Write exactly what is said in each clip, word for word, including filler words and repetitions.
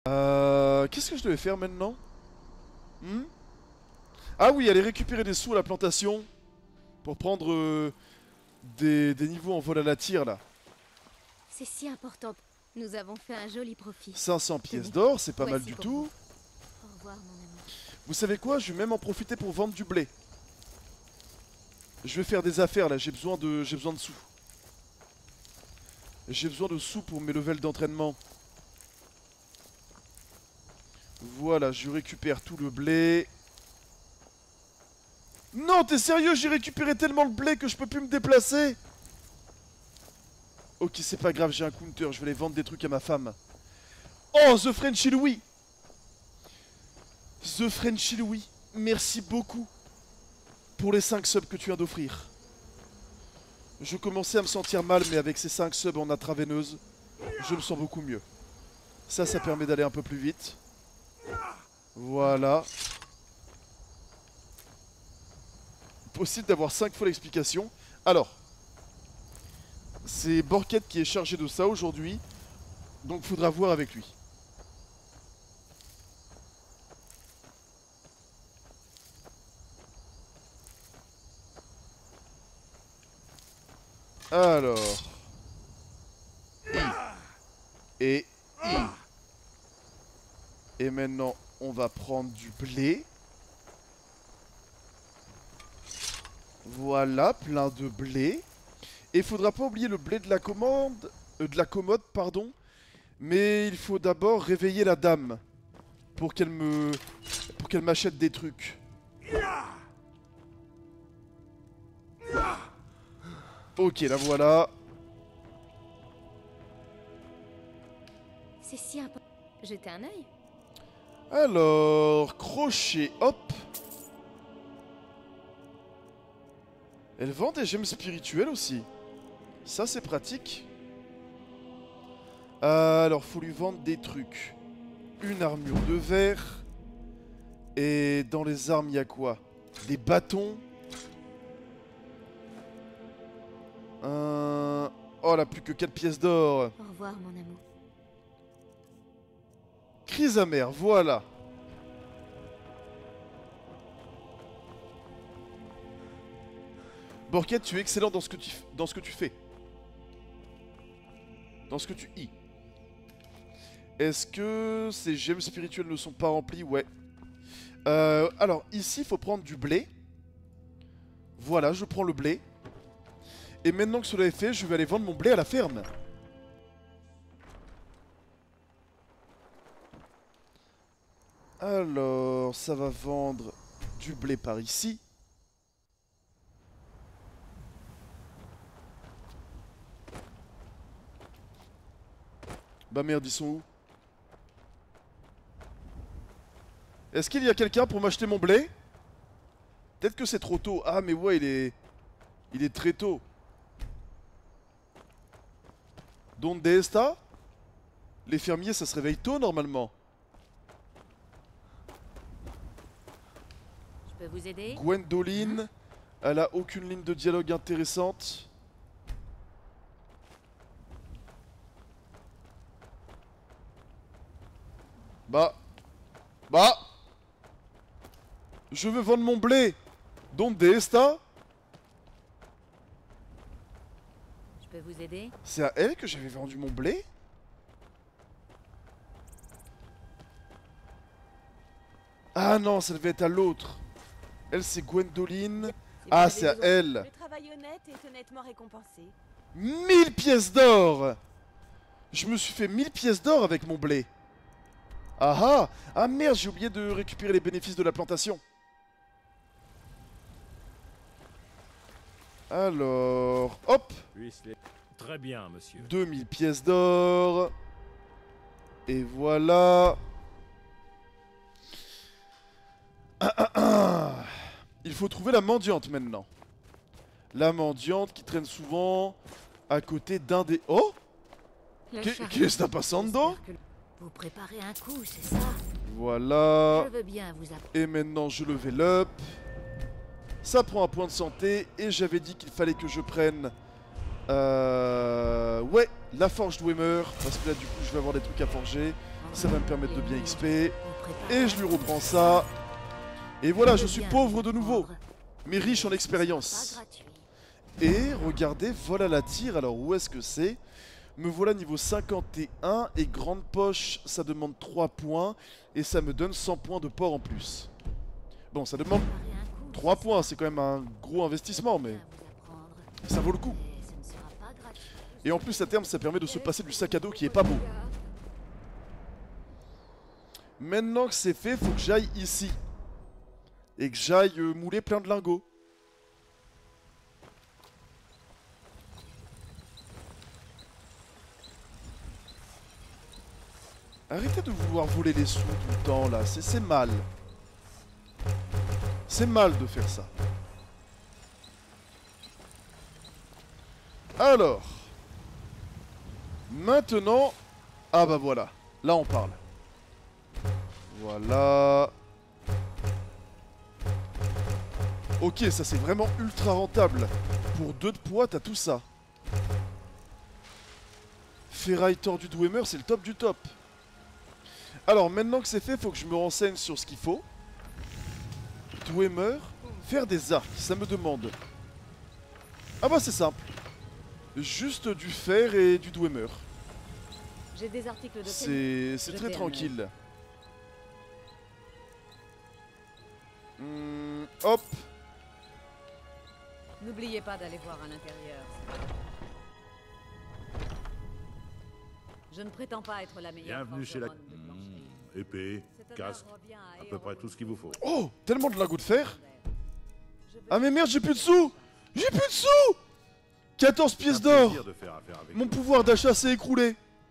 Euh... Qu'est-ce que je devais faire maintenant? hmm Ah oui, aller récupérer des sous à la plantation. Pour prendre euh, des, des niveaux en vol à la tire, là. C'est si important. Nous avons fait un joli profit. cinq cents pièces d'or, c'est pas mal Voici du pour tout. vous. Au revoir, mon ami. Vous savez quoi? Je vais même en profiter pour vendre du blé. Je vais faire des affaires, là. J'ai besoin de, j'ai besoin de sous. J'ai besoin de sous pour mes levels d'entraînement. Voilà, je récupère tout le blé. Non, t'es sérieux? J'ai récupéré tellement le blé que je peux plus me déplacer. Ok, c'est pas grave, j'ai un counter. Je vais aller vendre des trucs à ma femme. Oh, The Frenchy Louis. The Frenchy Louis, merci beaucoup pour les cinq subs que tu viens d'offrir. Je commençais à me sentir mal, mais avec ces cinq subs en intraveineuse, je me sens beaucoup mieux. Ça, ça permet d'aller un peu plus vite. Voilà. Possible d'avoir cinq fois l'explication. Alors, c'est Borket qui est chargé de ça aujourd'hui, donc faudra voir avec lui. Alors... I. Et I. Et maintenant, on va prendre du blé. Voilà, plein de blé. Et il faudra pas oublier le blé de la commande... Euh, de la commode, pardon. Mais il faut d'abord réveiller la dame. Pour qu'elle me... Pour qu'elle m'achète des trucs. Ok, la voilà. C'est si important. Jetez un œil. Alors, crochet, hop. Elle vend des gemmes spirituelles aussi. Ça, c'est pratique. Euh, alors, faut lui vendre des trucs. Une armure de verre. Et dans les armes, il y a quoi? Des bâtons. Euh... Oh, elle a plus que quatre pièces d'or. Au revoir, mon amour. Crise amère, voilà. Borket, tu es excellent dans ce que tu, dans ce que tu fais. Dans ce que tu y. Est-ce que ces gemmes spirituelles ne sont pas remplies? Ouais. Euh, alors, ici, il faut prendre du blé. Voilà, je prends le blé. Et maintenant que cela est fait, je vais aller vendre mon blé à la ferme. Alors, ça va vendre du blé par ici. Bah merde, ils sont où? Est-ce qu'il y a quelqu'un pour m'acheter mon blé? Peut-être que c'est trop tôt. Ah mais ouais, il est... Il est très tôt. Donde está? Les fermiers, ça se réveille tôt normalement. Je peux vous aider? Gwendoline, elle a aucune ligne de dialogue intéressante. Bah. Bah. Je veux vendre mon blé. Donde está? Je peux vous aider? C'est à elle que j'avais vendu mon blé? Ah non, ça devait être à l'autre. Elle, c'est Gwendoline. Si Ah, vous c'est à avez besoin- elle. Le travail honnête est honnêtement récompensé. mille pièces d'or. Je me suis fait mille pièces d'or avec mon blé. Ah ah. Ah merde, j'ai oublié de récupérer les bénéfices de la plantation. Alors, hop, Très bien, monsieur. deux mille pièces d'or. Et voilà. Ah, ah, ah. Il faut trouver la mendiante maintenant. La mendiante qui traîne souvent à côté d'un des... Oh! Le Qu'est- chariot. Qu'est-ce que sta passando? J'espère que vous préparez un coup, c'est ça? Voilà. Je veux bien vous apprendre. Et maintenant je level up. Ça prend un point de santé. Et j'avais dit qu'il fallait que je prenne... Euh... Ouais, la forge Dwemer. Parce que là du coup je vais avoir des trucs à forger. Ça va me permettre de bien X P. Et je lui reprends ça. Et voilà, je suis pauvre de nouveau, mais riche en expérience. Et regardez, voilà la tire. Alors où est-ce que c'est? Me voilà niveau cinquante et un. Et grande poche, ça demande trois points. Et ça me donne cent points de port en plus. Bon, ça demande trois points. C'est quand même un gros investissement, mais ça vaut le coup. Et en plus à terme ça permet de se passer du sac à dos qui est pas beau. Maintenant que c'est fait, faut que j'aille ici. Et que j'aille euh, mouler plein de lingots. Arrêtez de vouloir voler les sous tout le temps là, c'est mal. C'est mal de faire ça. Alors. Maintenant. Ah bah voilà, là on parle. Voilà. Ok, ça c'est vraiment ultra rentable. Pour deux de poids, t'as tout ça. Ferraille tordue de Dwemer, c'est le top du top. Alors, maintenant que c'est fait, faut que je me renseigne sur ce qu'il faut. Dwemer, faire des arcs, ça me demande. Ah bah c'est simple. Juste du fer et du Dwemer. J'ai des articles de C'est c'est très tranquille. Mmh, hop. N'oubliez pas d'aller voir à l'intérieur. Je ne prétends pas être la meilleure. Bienvenue chez la... forgeronne de plancher. Mmh, épée, Cet honneur casque, revient à peu près tout ce qu'il vous faut. Oh, tellement de lingots de fer. Je veux- Ah mais merde, j'ai plus de sous. J'ai plus de sous. quatorze pièces d'or. De faire affaire avec Mon vous. pouvoir d'achat s'est écroulé.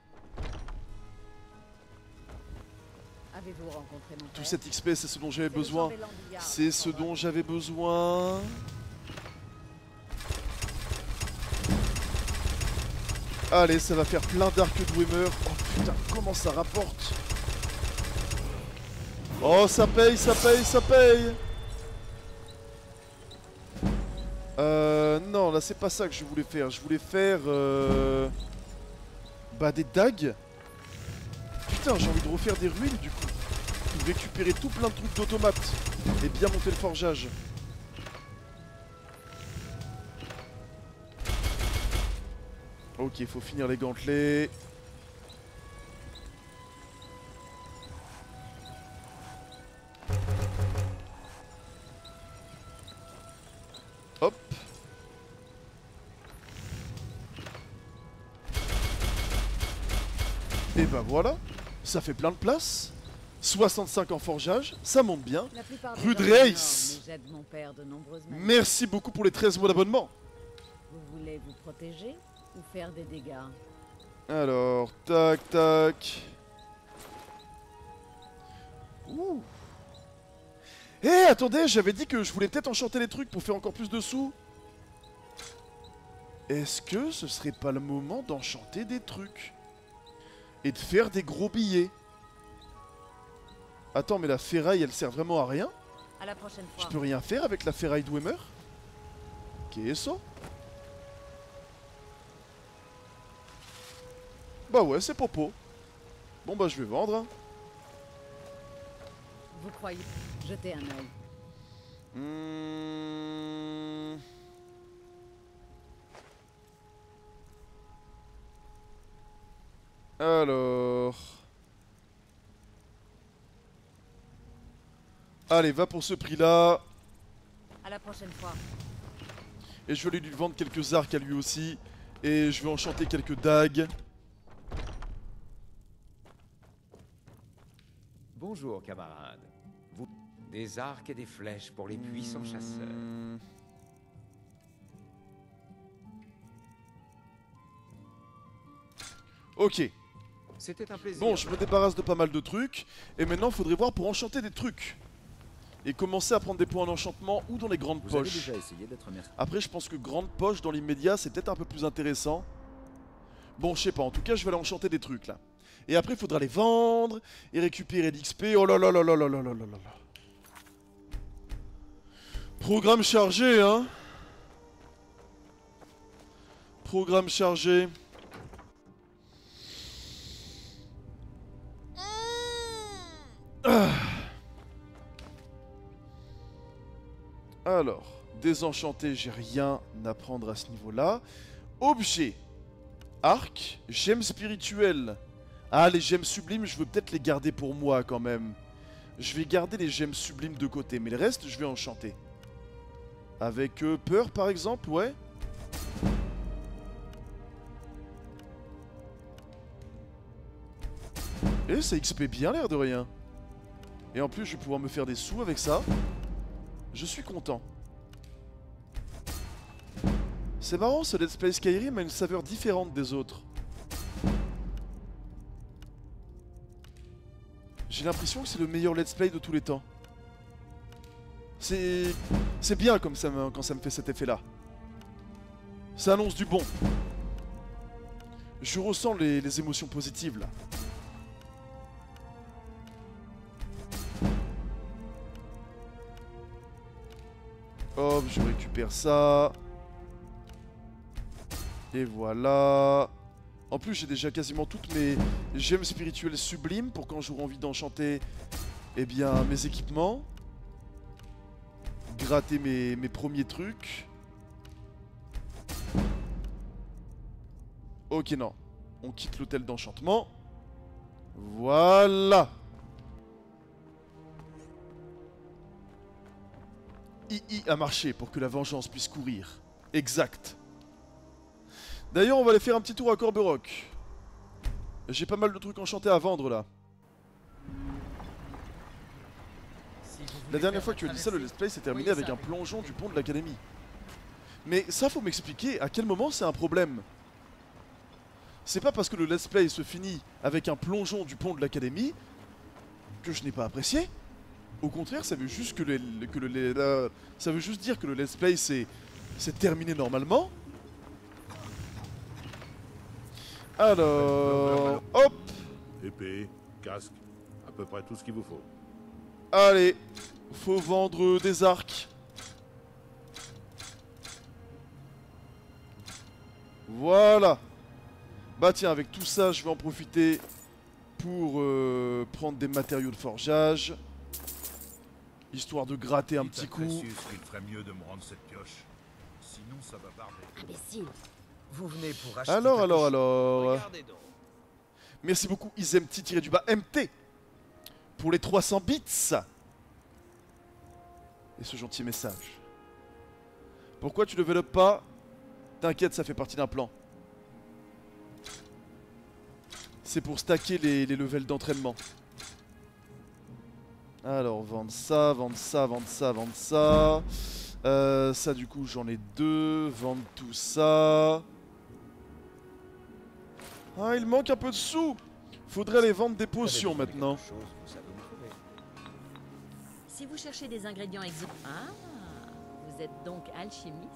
Avez-vous rencontré mon Tout père? cet X P, c'est ce dont j'avais C'est le besoin. chambellan Billard, C'est ce Forgeronne. dont j'avais besoin. Allez, ça va faire plein d'arcs Dwemer. Oh putain, comment ça rapporte? Oh, ça paye, ça paye, ça paye. Euh, non, là c'est pas ça que je voulais faire. Je voulais faire... Euh... Bah des dagues. Putain, j'ai envie de refaire des ruines du coup. Pour récupérer tout plein de trucs d'automates. Et bien monter le forgeage. Ok, il faut finir les gantelets. Hop. Et bah voilà, ça fait plein de place. soixante-cinq en forgeage, ça monte bien. La plupart des Rude gens ignorent, Race. mais j'aide mon père de nombreuses manières. Merci beaucoup pour les treize mois d'abonnement. Vous voulez vous protéger ou faire des dégâts? Alors, tac, tac. Ouh. Eh, attendez, j'avais dit que je voulais peut-être enchanter les trucs pour faire encore plus de sous. Est-ce que ce serait pas le moment d'enchanter des trucs? Et de faire des gros billets? Attends, mais la ferraille, elle sert vraiment à rien? À la prochaine Je fois. peux rien faire avec la ferraille Dwemer? Qu'est-ce que Bah ouais, c'est popo. Bon bah je vais vendre. Hein. Vous croyez? Jetez un œil. Hmm. Alors... Allez, va pour ce prix-là. À la prochaine fois. Et je vais lui vendre quelques arcs à lui aussi. Et je vais enchanter quelques dagues. Bonjour, camarades. Vous... Des arcs et des flèches pour les puissants chasseurs. Hmm. Ok. C'était un plaisir. Bon, je me débarrasse de pas mal de trucs. Et maintenant, il faudrait voir pour enchanter des trucs. Et commencer à prendre des points en enchantement ou dans les grandes Vous avez poches. déjà essayé d'être merci. Après, je pense que grande poche dans l'immédiat, c'est peut-être un peu plus intéressant. Bon, je sais pas. En tout cas, je vais aller enchanter des trucs là. Et après, il faudra les vendre et récupérer l'X P. Oh là là là là là là là là là là. Programme chargé, hein. Programme chargé. Alors, désenchanté, j'ai rien à prendre à ce niveau-là. Objet. Arc. Gemmes spirituelles. Ah, les gemmes sublimes, je veux peut-être les garder pour moi quand même. Je vais garder les gemmes sublimes de côté, mais le reste, je vais enchanter. Avec euh, peur, par exemple, ouais. Et ça X P bien l'air de rien. Et en plus, je vais pouvoir me faire des sous avec ça. Je suis content. C'est marrant, ce Let's Play Skyrim a une saveur différente des autres. J'ai l'impression que c'est le meilleur Let's Play de tous les temps. C'est... C'est bien comme ça, quand ça me fait cet effet-là. Ça annonce du bon. Je ressens les, les émotions positives, là. Hop, je récupère ça. Et voilà. En plus, j'ai déjà quasiment toutes mes gemmes spirituelles sublimes pour quand j'aurai envie d'enchanter, eh bien, mes équipements. Gratter mes, mes premiers trucs. Ok, non. On quitte l'hôtel d'enchantement. Voilà. I I a marché pour que la vengeance puisse courir. Exact. D'ailleurs, on va aller faire un petit tour à Corberock. J'ai pas mal de trucs enchantés à vendre là. La dernière fois que tu as dit ça, le let's play s'est terminé avec un plongeon du pont de l'académie. Mais ça, faut m'expliquer à quel moment c'est un problème. C'est pas parce que le let's play se finit avec un plongeon du pont de l'académie que je n'ai pas apprécié. Au contraire, ça veut juste que le, que le, le la, ça veut juste dire que le let's play c'est c'est terminé normalement. Alors, hop. Épée, casque, à peu près tout ce qu'il vous faut. Allez, faut vendre des arcs. Voilà. Bah tiens, avec tout ça, je vais en profiter pour euh, prendre des matériaux de forgeage. Histoire de gratter un petit coup. Il ferait mieux de me rendre cette pioche. Sinon, ça va barber. Imbécile. Vous venez pour acheter. Alors, ta alors, poche. alors. Regardez donc. Merci beaucoup, Izemti-du-bas M T pour les trois cents bits. Et ce gentil message. Pourquoi tu level up pas? T'inquiète, ça fait partie d'un plan. C'est pour stacker les, les levels d'entraînement. Alors, vendre ça, vendre ça, vendre ça, vendre ça. Euh, ça, du coup, j'en ai deux. Vendre tout ça. Ah, il manque un peu de sous. Faudrait aller vendre des potions maintenant. Si vous cherchez des ingrédients exotiques... Ah, vous êtes donc alchimiste?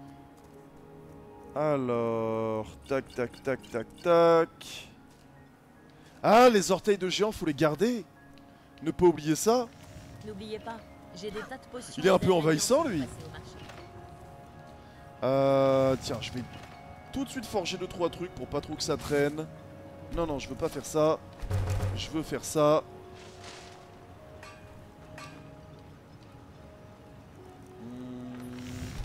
Alors, tac, tac, tac, tac, tac. Ah, les orteils de géant, faut les garder. Ne pas oublier ça. N'oubliez pas, j'ai des tas de potions. Il est un peu et envahissant, lui. d'ingrédients pour passer au marché. Euh, tiens, je vais tout de suite forger deux trois trucs pour pas trop que ça traîne. Non, non, je veux pas faire ça. Je veux faire ça. Hmm.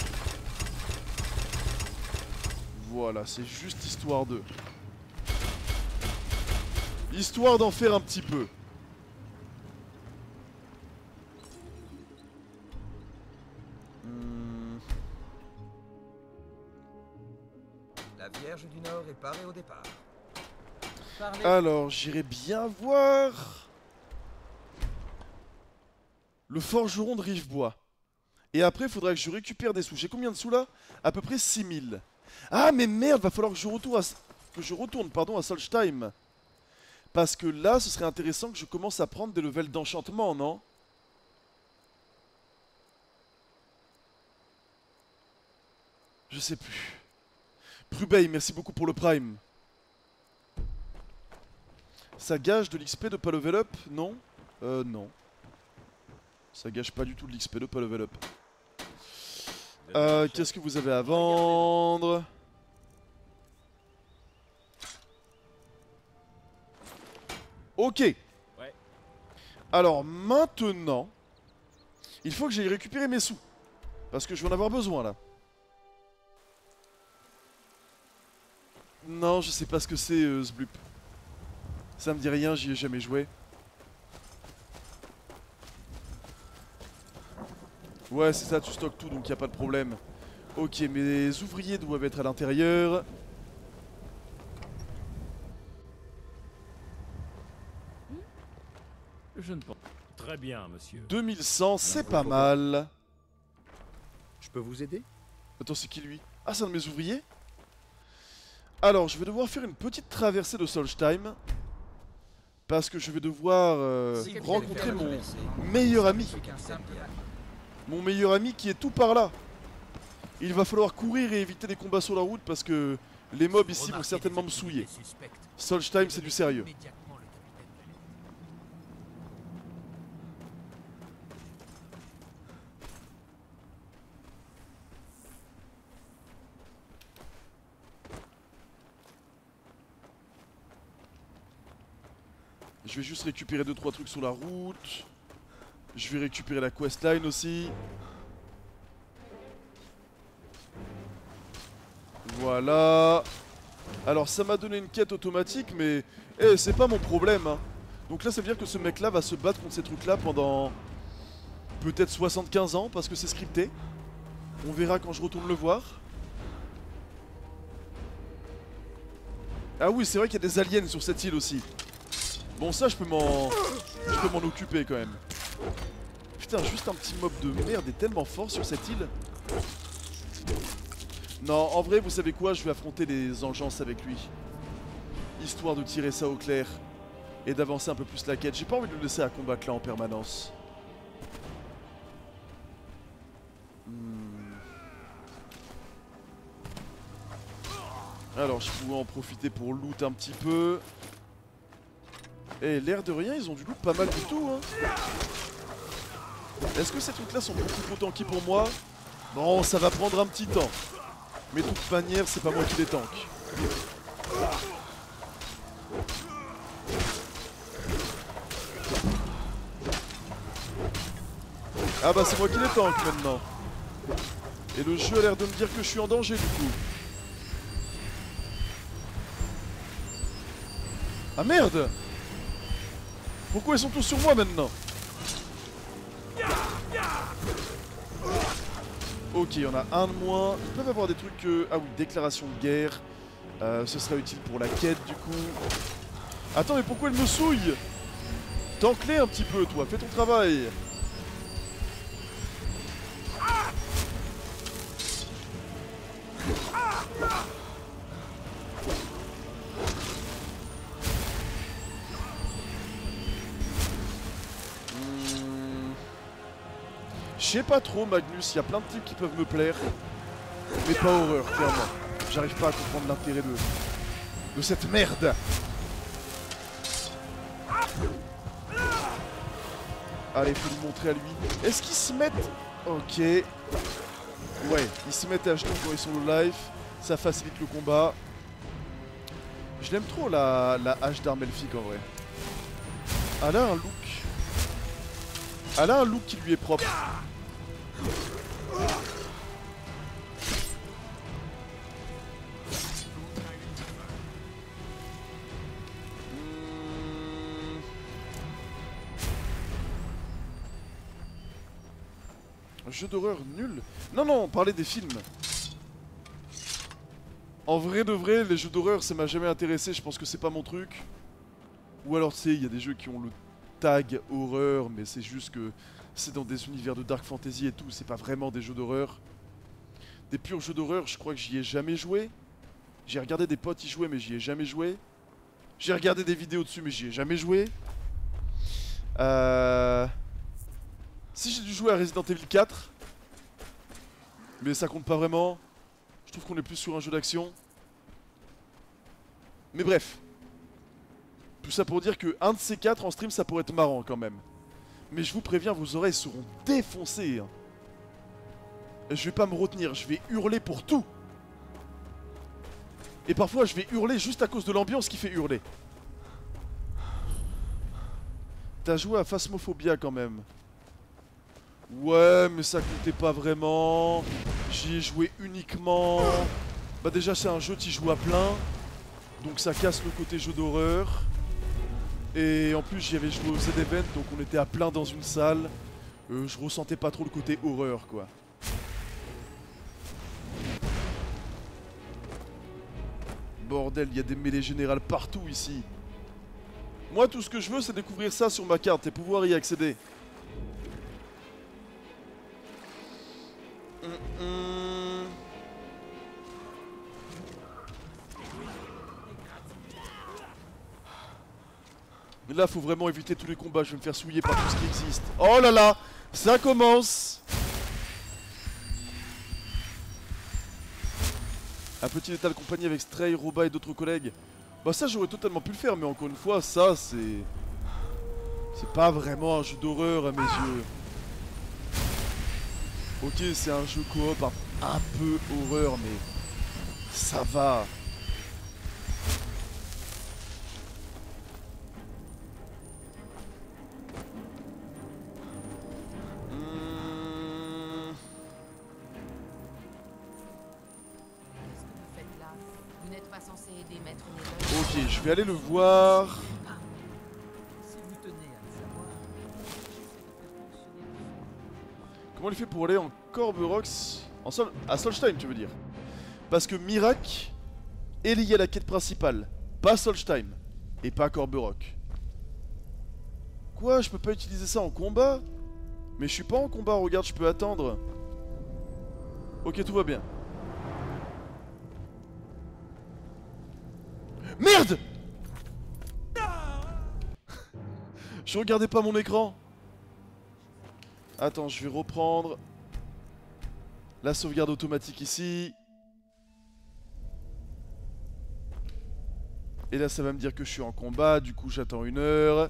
Voilà, c'est juste histoire de... Histoire d'en faire un petit peu. Hmm. La Vierge du Nord est parée au départ. Parlez. Alors, j'irai bien voir... Le forgeron de Rivebois. Et après, il faudra que je récupère des sous. J'ai combien de sous là? À peu près six mille. Ah, mais merde, va falloir que je retourne à, que je retourne, pardon, à Solstheim. Parce que là, ce serait intéressant que je commence à prendre des levels d'enchantement, non? Je sais plus. Prubey, merci beaucoup pour le prime. Ça gage de l'X P de pas level up? Non? Euh, non. Ça gâche pas du tout de l'X P de pas level up. Euh, qu'est-ce que vous avez à vendre? Ok. Alors maintenant, il faut que j'aille récupérer mes sous. Parce que je vais en avoir besoin là. Non, je sais pas ce que c'est euh, ce blup. Ça me dit rien, j'y ai jamais joué. Ouais, c'est ça, tu stockes tout donc y a pas de problème. Ok, mes ouvriers doivent être à l'intérieur. Je ne pense. Très bien, monsieur. deux mille cent, c'est vous pas faut- mal. Je peux vous aider? Attends, c'est qui lui? Ah, c'est un de mes ouvriers? Alors, je vais devoir faire une petite traversée de Solstheim. Parce que je vais devoir euh, Si, rencontrer capitaine, mon merci. meilleur ami. C'est qu'un simple dialogue. Mon meilleur ami qui est tout par là. Il va falloir courir et éviter les combats sur la route parce que les mobs ici vont certainement me souiller. Solstheim, c'est du sérieux. Je vais juste récupérer deux trois trucs sur la route. Je vais récupérer la questline aussi. Voilà. Alors ça m'a donné une quête automatique mais eh, c'est pas mon problème hein. Donc là ça veut dire que ce mec là va se battre contre ces trucs là pendant peut-être soixante-quinze ans parce que c'est scripté. On verra quand je retourne le voir. Ah oui c'est vrai qu'il y a des aliens sur cette île aussi. Bon ça je peux m'en je peux m'en occuper quand même. Putain juste un petit mob de merde est tellement fort sur cette île. Non en vrai vous savez quoi, je vais affronter les engeances avec lui. Histoire de tirer ça au clair. Et d'avancer un peu plus la quête. J'ai pas envie de le laisser à combattre là en permanence. Hmm. Alors je pouvais en profiter pour loot un petit peu. Et l'air de rien, ils ont du loot pas mal du tout hein. Est-ce que ces trucs là sont beaucoup trop tankés pour moi? Non, ça va prendre un petit temps. Mais de toute manière, c'est pas moi qui les tank. Ah bah c'est moi qui les tank maintenant. Et le jeu a l'air de me dire que je suis en danger du coup. Ah merde! Pourquoi ils sont tous sur moi maintenant? Ok, il y en a un de moins. Ils peuvent avoir des trucs... Euh... Ah oui, déclaration de guerre. Euh, ce sera utile pour la quête du coup. Attends, mais pourquoi elle me souille? Tank-les un petit peu, toi. Fais ton travail. Je sais pas trop Magnus, il y a plein de trucs qui peuvent me plaire. Mais pas horreur, clairement. J'arrive pas à comprendre l'intérêt de... de cette merde. Allez, faut lui montrer à lui. Est-ce qu'ils se mettent... Ok. Ouais, ils se mettent à genoux quand ils sont au live. Ça facilite le combat. Je l'aime trop la, la hache d'arme elfique en vrai. Elle a un look. Elle a un look qui lui est propre. Jeu d'horreur nul. Non, non, on parlait des films. En vrai de vrai, les jeux d'horreur, ça m'a jamais intéressé. Je pense que c'est pas mon truc. Ou alors, tu sais, il y a des jeux qui ont le tag horreur, mais c'est juste que c'est dans des univers de dark fantasy et tout. C'est pas vraiment des jeux d'horreur. Des purs jeux d'horreur, je crois que j'y ai jamais joué. J'ai regardé des potes y jouer, mais j'y ai jamais joué. J'ai regardé des vidéos dessus, mais j'y ai jamais joué. Euh... Si j'ai dû jouer à Resident Evil quatre, mais ça compte pas vraiment. Je trouve qu'on est plus sur un jeu d'action. Mais bref. Tout ça pour dire que un de ces quatre en stream, ça pourrait être marrant quand même. Mais je vous préviens, vos oreilles seront défoncées. Hein. Je vais pas me retenir, je vais hurler pour tout. Et parfois, je vais hurler juste à cause de l'ambiance qui fait hurler. T'as joué à Phasmophobia quand même. Ouais, mais ça comptait pas vraiment. J'y ai joué uniquement... Bah déjà c'est un jeu qui joue à plein. Donc ça casse le côté jeu d'horreur. Et en plus j'y avais joué au Z-Event, donc on était à plein dans une salle. Euh, je ressentais pas trop le côté horreur quoi. Bordel, il y a des mêlées générales partout ici. Moi tout ce que je veux c'est découvrir ça sur ma carte et pouvoir y accéder. Hum, hum. Mais là faut vraiment éviter tous les combats, je vais me faire souiller par tout ce qui existe. Oh là là, ça commence. Un petit état de compagnie avec Stray, Roba et d'autres collègues. Bah ça j'aurais totalement pu le faire, mais encore une fois ça c'est... C'est pas vraiment un jeu d'horreur à mes yeux. Ok, c'est un jeu coop un, un peu horreur, mais ça va. Hmm. Qu'est-ce que vous faites là? Vous n'êtes pas censé aider Maître Neville. Ok, je vais aller le voir. Si vous tenez à le savoir, j'essaie de faire fonctionner le feu. Comment il fait pour aller en Corberox en Sol... à Solstheim, tu veux dire? Parce que Mirac est lié à la quête principale, pas Solstheim, et pas Corberock. Quoi? Je peux pas utiliser ça en combat? Mais je suis pas en combat, regarde, je peux attendre. Ok, tout va bien. Merde! Je regardais pas mon écran. Attends, je vais reprendre la sauvegarde automatique ici. Et là, ça va me dire que je suis en combat. Du coup, j'attends une heure.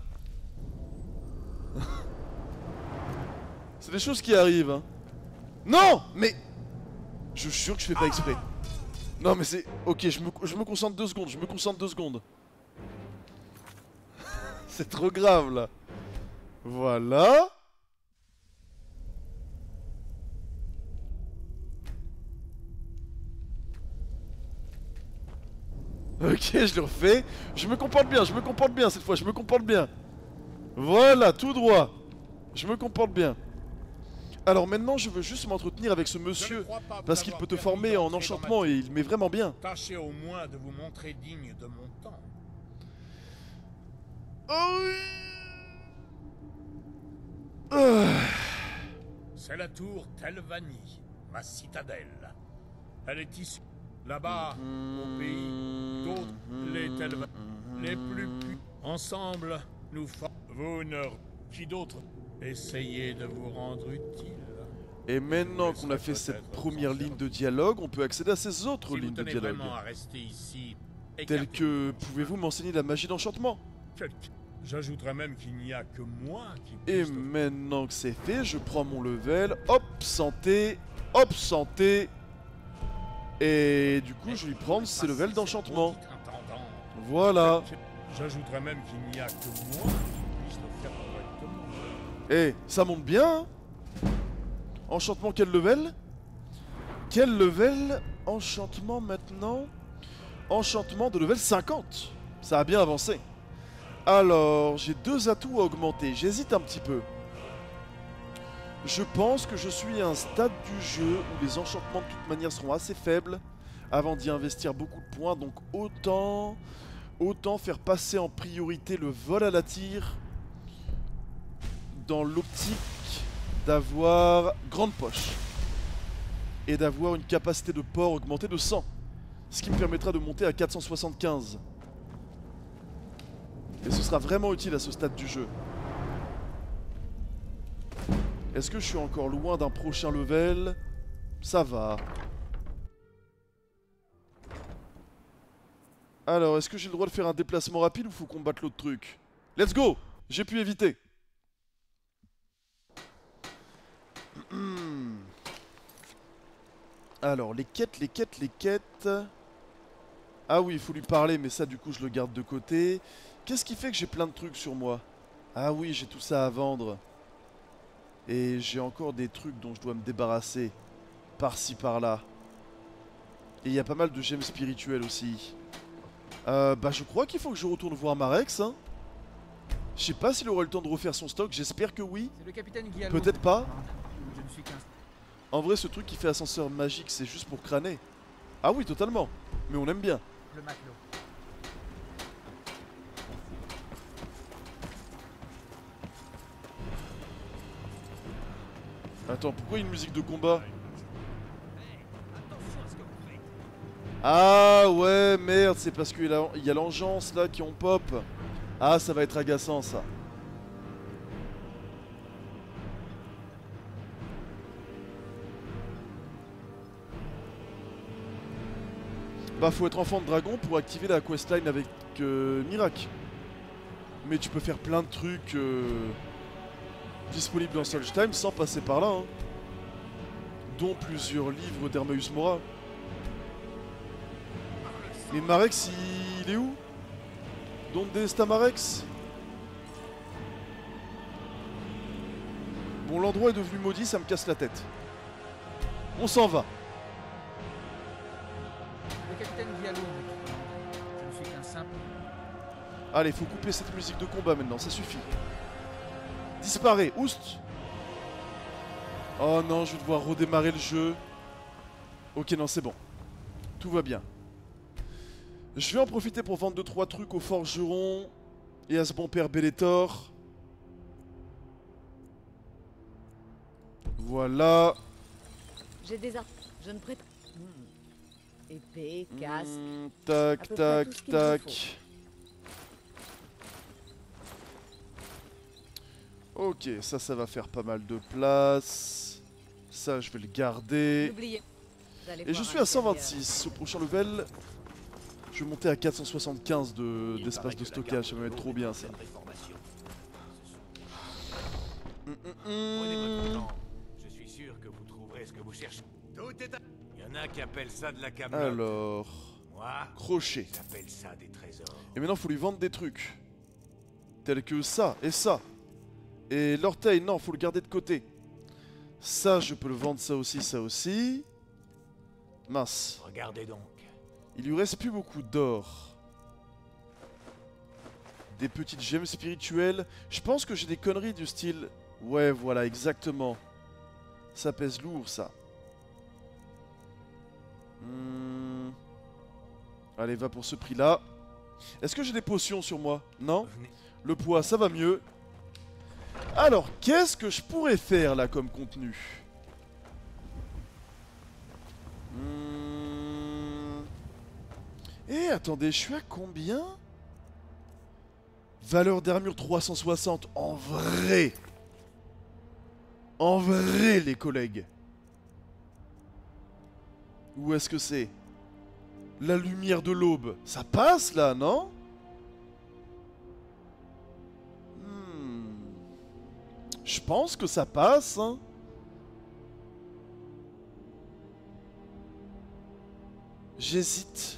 C'est des choses qui arrivent, hein. Non! Mais... Je suis sûr que je fais pas exprès. Non, mais c'est... Ok, je me, je me concentre deux secondes. Je me concentre deux secondes. C'est trop grave, là. Voilà. Ok, je le refais. Je me comporte bien, je me comporte bien cette fois, je me comporte bien. Voilà, tout droit. Je me comporte bien. Alors maintenant, je veux juste m'entretenir avec ce monsieur, parce qu'il peut te former en enchantement et il m'est vraiment bien. Tâchez au moins de vous montrer digne de mon temps. Oh oui. Ah. C'est la tour Telvanni, ma citadelle. Elle est issue là-bas, au pays, d'autres, les Telvanni, les plus puissants. Ensemble, nous formons. Vous ne... Qui d'autre? Essayez de vous rendre utile. Et maintenant qu'on a fait cette première ligne de dialogue, on peut accéder à ces autres Si vous lignes de tenez dialogue. vraiment à rester ici, Telles que, écartez-vous. pouvez-vous m'enseigner la magie d'enchantement? Quelque- J'ajouterais même qu'il n'y a que moi qui Et puisse le- maintenant que c'est fait, je prends mon level, hop, santé, hop, santé. Et du coup, je vais lui prendre ses levels d'enchantement. Maudit intendant. Voilà. J'ajouterais même qu'il n'y a que moi qui puisse le faire correctement. Eh, ça monte bien, hein? Enchantement, quel level? Quel level? Enchantement maintenant? Enchantement de level cinquante. Ça a bien avancé. Alors, j'ai deux atouts à augmenter. J'hésite un petit peu. Je pense que je suis à un stade du jeu où les enchantements de toute manière seront assez faibles avant d'y investir beaucoup de points. Donc autant, autant faire passer en priorité le vol à la tire dans l'optique d'avoir grande poche et d'avoir une capacité de port augmentée de cent, ce qui me permettra de monter à quatre cent soixante-quinze. Et ce sera vraiment utile à ce stade du jeu. Est-ce que je suis encore loin d'un prochain level? Ça va. Alors, est-ce que j'ai le droit de faire un déplacement rapide ou faut combattre l'autre truc? Let's go! J'ai pu éviter. Alors, les quêtes, les quêtes, les quêtes... Ah oui, il faut lui parler, mais ça, du coup, je le garde de côté. Qu'est-ce qui fait que j'ai plein de trucs sur moi? Ah oui, j'ai tout ça à vendre. Et j'ai encore des trucs dont je dois me débarrasser. Par-ci, par-là. Et il y a pas mal de gemmes spirituelles aussi. Euh, bah je crois qu'il faut que je retourne voir Marex, hein. Je sais pas s'il aura le temps de refaire son stock, j'espère que oui. C'est le capitaine Guillaume. Peut-être pas. Je ne suis qu'un... En vrai, ce truc qui fait ascenseur magique, c'est juste pour crâner. Ah oui, totalement. Mais on aime bien. Le matelot. Attends, pourquoi il y a une musique de combat? Ah ouais, merde, c'est parce qu'il y a- il y a l'engeance là qui ont pop. Ah, ça va être agaçant ça. Bah faut être enfant de dragon pour activer la questline avec euh, Mirac. Mais tu peux faire plein de trucs euh, disponibles dans Solstheim sans passer par là, hein. Dont plusieurs livres d'Hermaeus Mora. Mais Marex, il est où? Donde está Marex? Bon, l'endroit est devenu maudit, ça me casse la tête. On s'en va. Le capitaine Guillaume. Je ne suis qu'un simple... Allez, faut couper cette musique de combat maintenant, ça suffit. Disparaît, oust. Oh non, je vais devoir redémarrer le jeu. Ok, non, c'est bon. Tout va bien. Je vais en profiter pour vendre deux trois trucs au forgeron et à ce bon père Bellator. Voilà. J'ai des armes. Je ne prétends. Hmm. Épée, casque. Hmm, à tac, peu près tac, tout ce qu'il me tac. Ok, ça, ça va faire pas mal de place. Ça, je vais le garder. N'oubliez. d'aller Et je voir suis à à cent l'intérieur. vingt-six. Au prochain level, je vais monter à quatre cent soixante-quinze de- d'espace de stockage. Ça va être trop bien ça. Hum, hum, Prenez votre hum. temps. Je suis sûr que vous trouverez ce que vous cherchez. Tout est à... Il y en a qui appellent ça de la camelote. Alors, Moi, crochet. j'appelle ça des trésors. Et maintenant, il faut lui vendre des trucs. Tels que ça et ça. Et l'orteil, non, faut le garder de côté. Ça, je peux le vendre, ça aussi, ça aussi. Mince. Regardez donc. Il lui reste plus beaucoup d'or. Des petites gemmes spirituelles. Je pense que j'ai des conneries du style... Ouais, voilà, exactement. Ça pèse lourd, ça. Hmm. Allez, va pour ce prix-là. Est-ce que j'ai des potions sur moi? Non? Venez. Le poids, ça va mieux. Alors, qu'est-ce que je pourrais faire, là, comme contenu? Hmm. Eh, attendez, je suis à combien? Valeur d'armure trois cent soixante, en vrai. En vrai, les collègues. Où est-ce que c'est? La lumière de l'aube. Ça passe, là, non? Hmm. Je pense que ça passe, hein. J'hésite.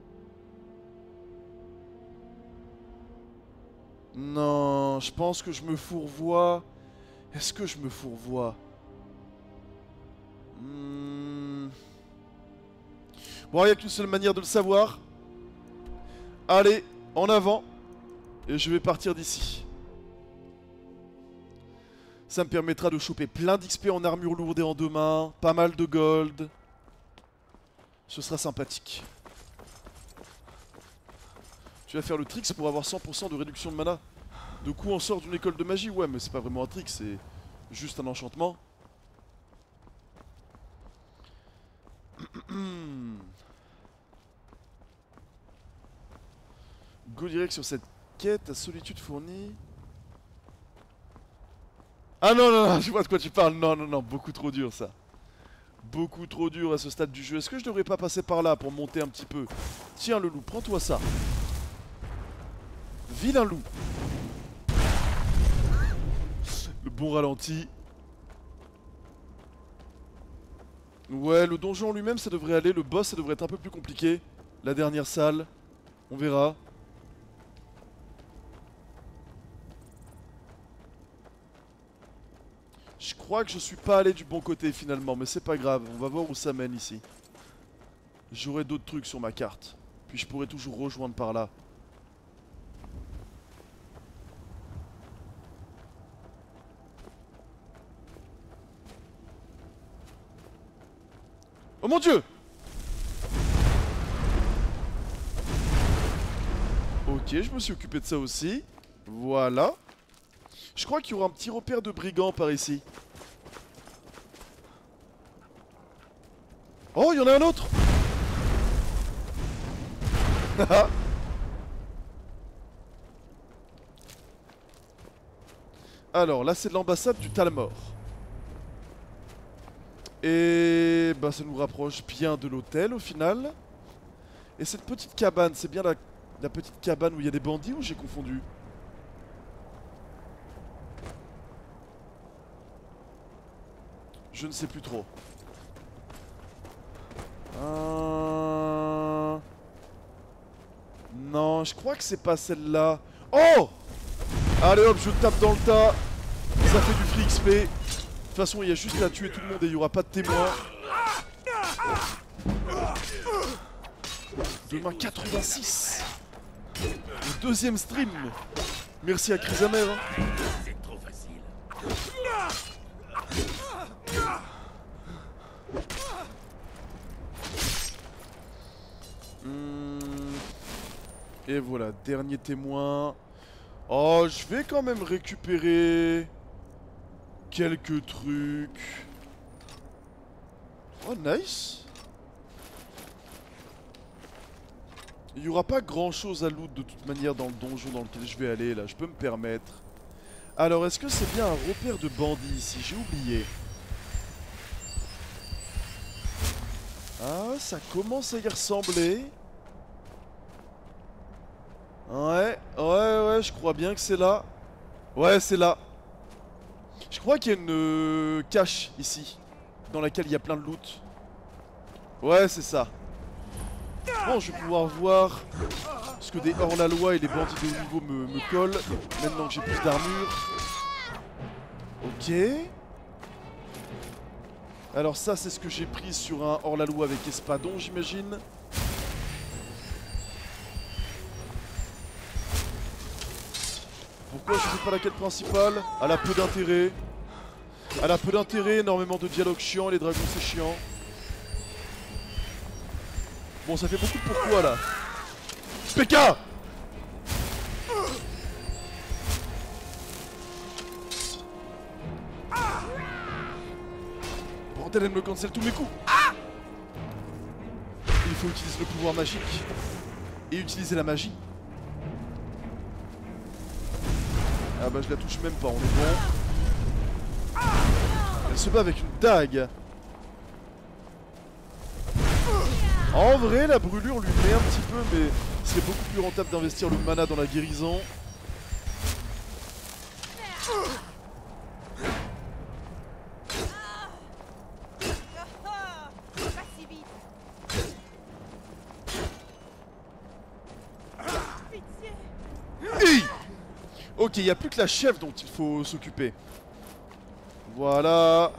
Non, je pense que je me fourvoie. Est-ce que je me fourvoie? Hmm. Bon, il n'y a qu'une seule manière de le savoir. Allez, en avant. Et je vais partir d'ici. Ça me permettra de choper plein d'X P en armure lourde et en deux mains. Pas mal de gold. Ce sera sympathique. Tu vas faire le tricks pour avoir cent pour cent de réduction de mana. De coup on sort d'une école de magie. Ouais, mais c'est pas vraiment un trick, c'est juste un enchantement. Go direct sur cette quête, ta solitude fournie. Ah non, non, non, je vois de quoi tu parles. Non, non, non, beaucoup trop dur ça. Beaucoup trop dur à ce stade du jeu. Est-ce que je devrais pas passer par là pour monter un petit peu? Tiens le loup, prends-toi ça. Vilain loup. Le bon ralenti. Ouais, le donjon en lui-même ça devrait aller. Le boss ça devrait être un peu plus compliqué. La dernière salle. On verra. Je crois que je suis pas allé du bon côté finalement, mais c'est pas grave, on va voir où ça mène ici. J'aurai d'autres trucs sur ma carte, puis je pourrai toujours rejoindre par là. Oh mon Dieu! Ok, je me suis occupé de ça aussi. Voilà. Je crois qu'il y aura un petit repère de brigands par ici. Oh, il y en a un autre! Alors, là c'est de l'ambassade du Talmor. Et bah ça nous rapproche bien de l'hôtel au final. Et cette petite cabane, c'est bien la, la petite cabane où il y a des bandits ou j'ai confondu? Je ne sais plus trop. Euh... Non, je crois que c'est pas celle-là. Oh! Allez hop, je tape dans le tas. Ça fait du free X P. De toute façon, il y a juste à tuer tout le monde et il n'y aura pas de témoins. Demain quatre-vingt-six. Le deuxième stream. Merci à Chrysamer. Hein. C'est trop facile. Hum. Et voilà, dernier témoin. Oh, je vais quand même récupérer quelques trucs. Oh, nice. Il n'y aura pas grand chose à loot de toute manière dans le donjon dans lequel je vais aller là, je peux me permettre. Alors, est-ce que c'est bien un repère de bandits ici? J'ai oublié. Ah, ça commence à y ressembler. Ouais, ouais, ouais, je crois bien que c'est là. Ouais, c'est là. Je crois qu'il y a une euh, cache ici, dans laquelle il y a plein de loot. Ouais, c'est ça. Bon, je vais pouvoir voir ce que des hors-la-loi et les bandits de haut niveau me, me collent, maintenant que j'ai plus d'armure. Ok. Alors ça, c'est ce que j'ai pris sur un hors-la-loi avec espadon, j'imagine. Pourquoi je fais pas la quête principale? Elle a peu d'intérêt. Elle a peu d'intérêt, énormément de dialogues chiants, les dragons c'est chiant. Bon, ça fait beaucoup de pourquoi là. P K! Bordel, elle me cancelle tous mes coups. Il faut utiliser le pouvoir magique. Et utiliser la magie. Ah bah je la touche même pas, on est bon. Elle se bat avec une dague. En vrai, la brûlure lui met un petit peu, mais c'est beaucoup plus rentable d'investir le mana dans la guérison. Hi! Ok, il n'y a plus que la chef dont il faut s'occuper. Voilà.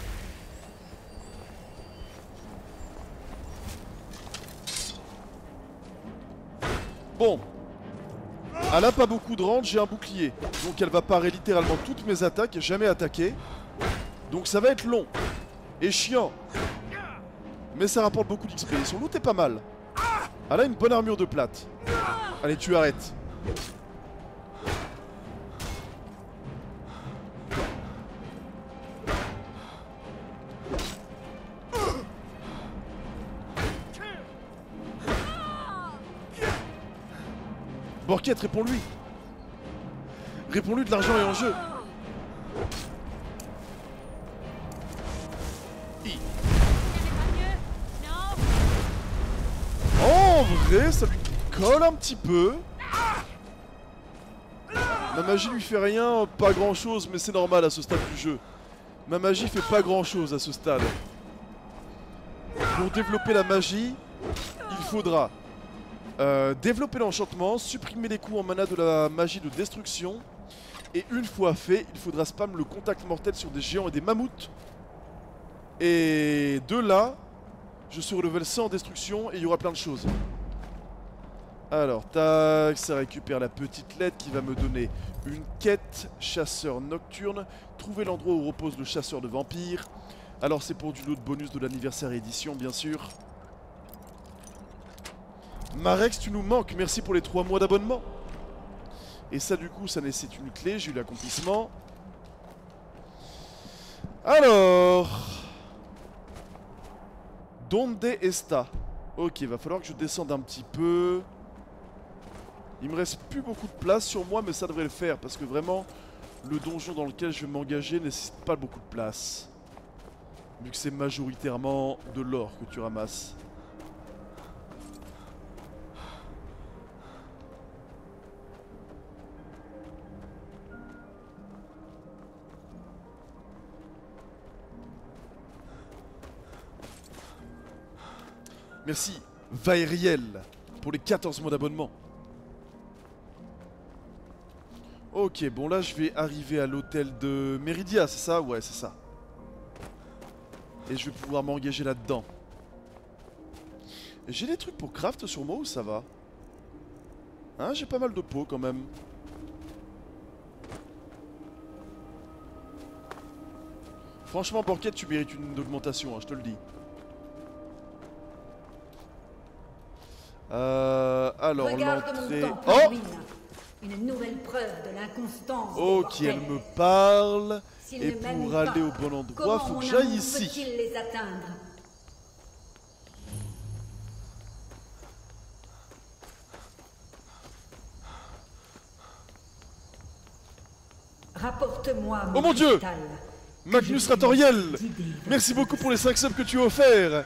Bon. Elle a pas beaucoup de range, j'ai un bouclier. Donc elle va parer littéralement toutes mes attaques et jamais attaquer. Donc ça va être long. Et chiant. Mais ça rapporte beaucoup d'X P. Son loot est pas mal. Elle a une bonne armure de plate. Allez, tu arrêtes. Borquette, réponds-lui. Réponds-lui, de l'argent est en jeu. I. En vrai, ça lui colle un petit peu. Ma magie lui fait rien, pas grand chose, mais c'est normal à ce stade du jeu. Ma magie fait pas grand chose à ce stade. Pour développer la magie, il faudra Euh, développer l'enchantement, supprimer les coups en mana de la magie de destruction Et une fois fait, il faudra spam le contact mortel sur des géants et des mammouths. Et de là, je serai level cent en destruction et il y aura plein de choses. Alors, tac, ça récupère la petite lettre qui va me donner une quête chasseur nocturne. Trouver l'endroit où repose le chasseur de vampires. Alors c'est pour du lot de bonus de l'anniversaire édition, bien sûr. Marex, tu nous manques, merci pour les trois mois d'abonnement. Et ça du coup, ça nécessite une clé, j'ai eu l'accomplissement. Alors... Donde esta? Ok, va falloir que je descende un petit peu. Il me reste plus beaucoup de place sur moi, mais ça devrait le faire, parce que vraiment, le donjon dans lequel je vais m'engager nécessite pas beaucoup de place. Vu que c'est majoritairement de l'or que tu ramasses. Merci, Vaeriel, pour les quatorze mois d'abonnement. Ok, bon là je vais arriver à l'hôtel de Meridia, c'est ça? Ouais, c'est ça. Et je vais pouvoir m'engager là-dedans. J'ai des trucs pour craft sur moi ou ça va? Hein, j'ai pas mal de pots quand même. Franchement, Borquette, tu mérites une augmentation, hein, je te le dis. Euh, alors l'entrée... Oh! Une nouvelle preuve de l'inconstance. Ok, elle me parle. Et pour aller au bon endroit, faut que j'aille ici. Les atteindre? Rapporte-moi. Oh mon Dieu! Magnus Ratoriel! Merci beaucoup pour les cinq subs que tu as offerts.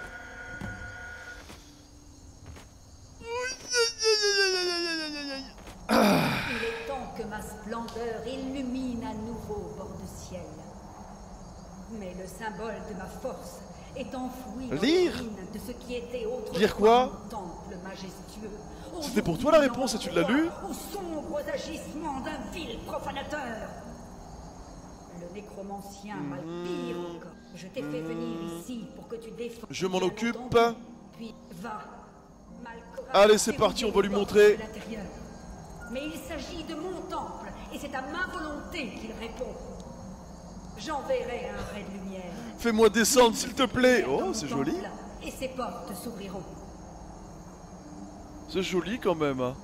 Il est temps que ma splendeur illumine à nouveau bord de ciel. Mais le symbole de ma force est enfoui dans Lire? les ruines de ce qui était autrefois Lire quoi? mon temple majestueux. C'était pour toi la réponse et tu l'as lu? Aux sombres agissements d'un vil profanateur. Le nécromancien m'a pire encore. Je t'ai fait venir ici pour que tu défendes. Je m'en occupe. Puis va. Allez, c'est parti, on va lui montrer. Mais il s'agit de mon temple, et c'est à ma volonté qu'il répond. J'enverrai un ray de lumière. Fais-moi descendre, s'il te plaît. Oh, c'est joli. Et ses portes s'ouvriront. C'est joli quand même. Hein.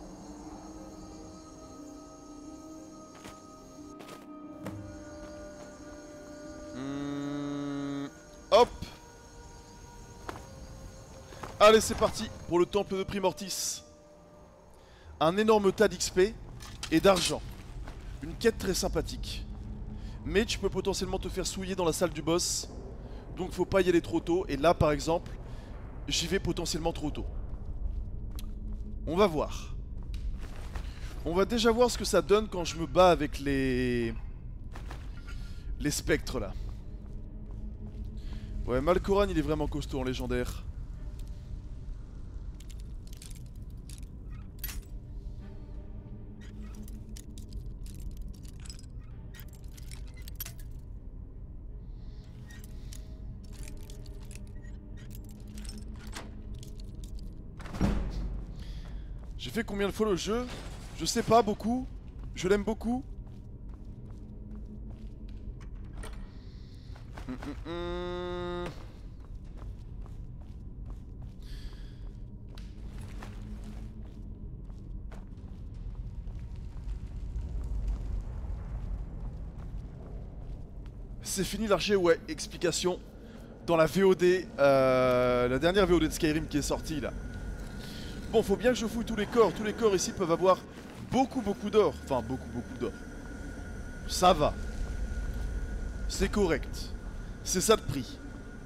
Mmh, hop. Allez, c'est parti pour le temple de Primortis. Un énorme tas d'X P et d'argent. Une quête très sympathique. Mais tu peux potentiellement te faire souiller dans la salle du boss. Donc faut pas y aller trop tôt. Et là par exemple, j'y vais potentiellement trop tôt. On va voir. On va déjà voir ce que ça donne quand je me bats avec les... Les spectres là. Ouais, Malkoran il est vraiment costaud en légendaire. J'ai fait combien de fois le jeu? Je sais pas, beaucoup. Je l'aime beaucoup. Hum, hum, hum. C'est fini l'archer, ouais, explication. Dans la V O D, euh, la dernière V O D de Skyrim qui est sortie là. Bon, faut bien que je fouille tous les corps. Tous les corps ici peuvent avoir beaucoup, beaucoup d'or. Enfin, beaucoup, beaucoup d'or. Ça va. C'est correct. C'est ça de prix.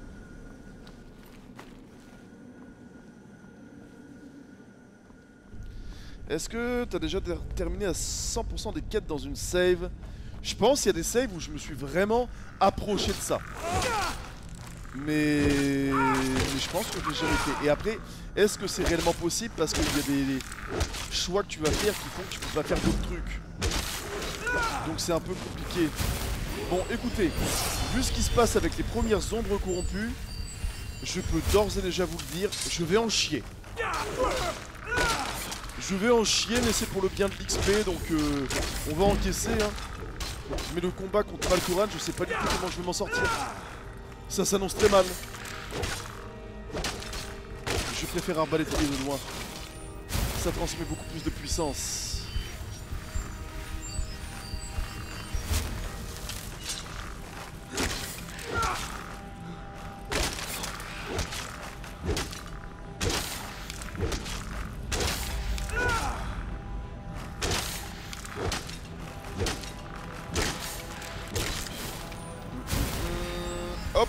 Est-ce que t'as déjà ter terminé à cent pour cent des quêtes dans une save? Je pense qu'il y a des saves où je me suis vraiment approché de ça. Mais... Mais je pense que je l'ai jamais fait. Et après, est-ce que c'est réellement possible? Parce qu'il y a des, des choix que tu vas faire qui font que tu peux pas faire d'autres trucs. Donc c'est un peu compliqué. Bon, écoutez, vu ce qui se passe avec les premières ombres corrompues, je peux d'ores et déjà vous le dire, je vais en chier. Je vais en chier, mais c'est pour le bien de l'X P, donc euh, on va encaisser. Hein. Mais le combat contre Malkoran, je sais pas du tout comment je vais m'en sortir. Ça s'annonce très mal. Je préfère arbalétrier de loin. Ça transmet beaucoup plus de puissance. Hop.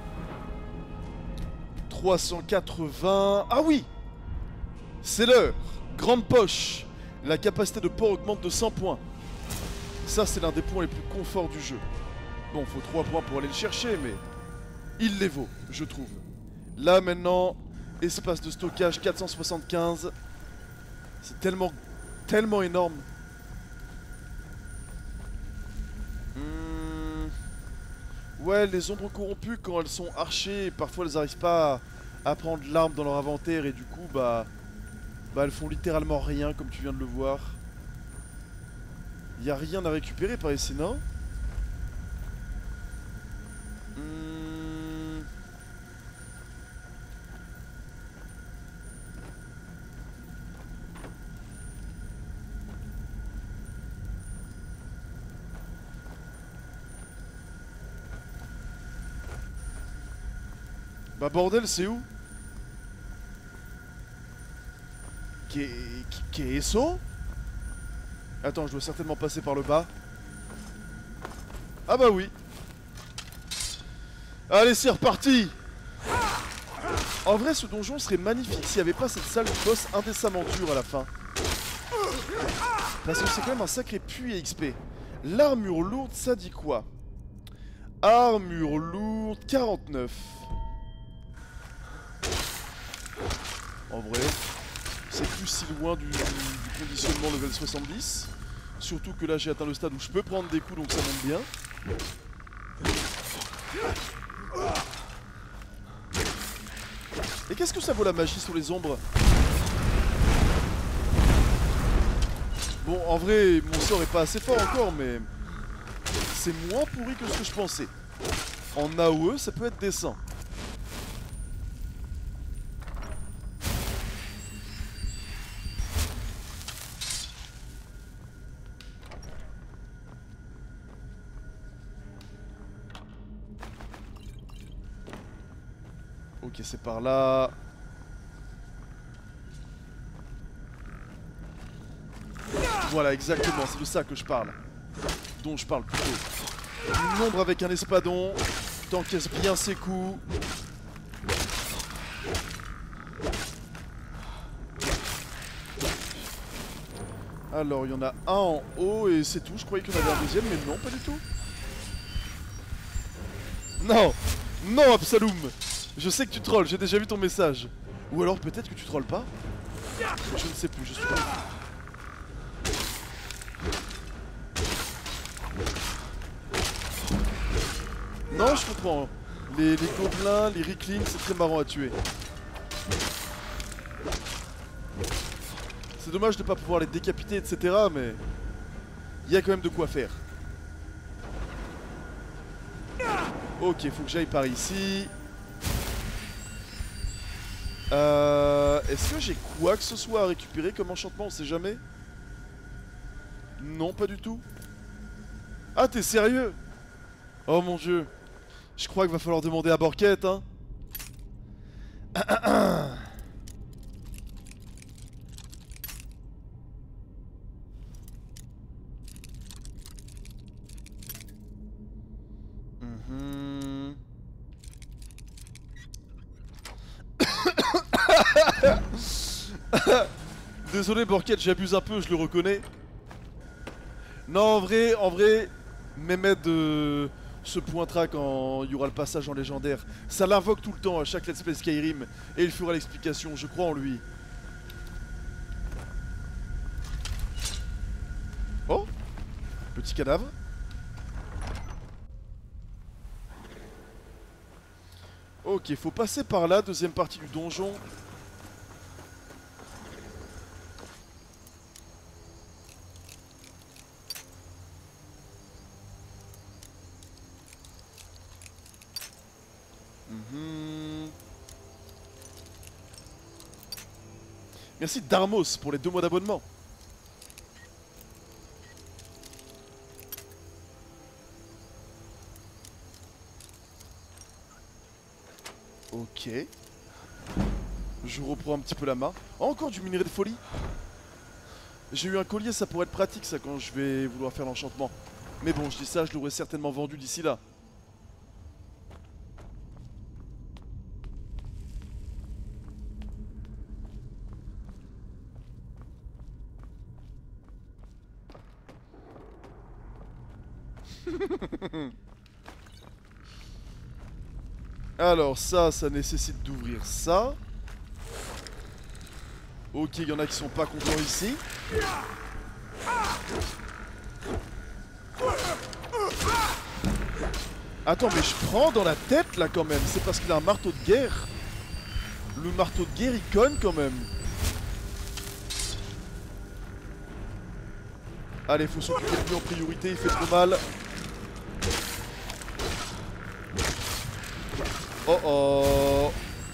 trois cent quatre-vingts. Ah oui, c'est l'heure. Grande poche. La capacité de port augmente de cent points. Ça, c'est l'un des points les plus conforts du jeu. Bon, faut trois points pour aller le chercher, mais il les vaut, je trouve. Là, maintenant, espace de stockage quatre cent soixante-quinze. C'est tellement, tellement énorme. Hmm. Ouais, les ombres corrompues, quand elles sont archées, parfois elles n'arrivent pas à, à prendre l'arme dans leur inventaire et du coup, bah... Bah elles font littéralement rien comme tu viens de le voir. Y a rien à récupérer par ici, non? hmm. Bah bordel, c'est où? Qu'est-ce? Attends, je dois certainement passer par le bas. Ah bah oui. Allez, c'est reparti. En vrai, ce donjon serait magnifique s'il n'y avait pas cette salle de boss indécemment dure à la fin. Parce que c'est quand même un sacré puits à X P. L'armure lourde, ça dit quoi? Armure lourde, quarante-neuf. En vrai... C'est plus si loin du, du conditionnement level soixante-dix. Surtout que là j'ai atteint le stade où je peux prendre des coups, donc ça monte bien. Et qu'est-ce que ça vaut la magie sur les ombres? Bon, en vrai, mon sort est pas assez fort encore, mais... c'est moins pourri que ce que je pensais. En A O E, ça peut être décent. Ok, c'est par là. Voilà, exactement, c'est de ça que je parle. Dont je parle plutôt. Une ombre avec un espadon. T'encaisses bien ses coups. Alors, il y en a un en haut et c'est tout. Je croyais qu'il y en avait un deuxième, mais non, pas du tout. Non! Non, Absaloum! Je sais que tu trolls, j'ai déjà vu ton message. Ou alors peut-être que tu trolles pas. Je ne sais plus, je suis pas... Non, je comprends. Les, les gobelins, les Ricklings, c'est très marrant à tuer. C'est dommage de ne pas pouvoir les décapiter, et cetera. Mais il y a quand même de quoi faire. Ok, faut que j'aille par ici. Euh, Est-ce que j'ai quoi que ce soit à récupérer comme enchantement? On sait jamais. Non, pas du tout. Ah, t'es sérieux? Oh mon dieu. Je crois qu'il va falloir demander à Borquette, hein. Mhm. Désolé Borquette, j'abuse un peu, je le reconnais. Non, en vrai, en vrai, Mehmed euh, se pointera quand il y aura le passage en légendaire. Ça l'invoque tout le temps à chaque Let's Play Skyrim et il fera l'explication, je crois en lui. Oh, petit cadavre. Ok, faut passer par là, deuxième partie du donjon. Mhm. Merci Darmos pour les deux mois d'abonnement. Ok. Je reprends un petit peu la main. Oh, encore du minerai de folie. J'ai eu un collier, ça pourrait être pratique ça quand je vais vouloir faire l'enchantement. Mais bon, je dis ça, je l'aurais certainement vendu d'ici là. Alors ça, ça nécessite d'ouvrir ça. Ok, il y en a qui sont pas contents ici. Attends, mais je prends dans la tête là quand même. C'est parce qu'il a un marteau de guerre. Le marteau de guerre, il conne quand même. Allez, faut s'occuper de lui en priorité, il fait trop mal. Oh oh.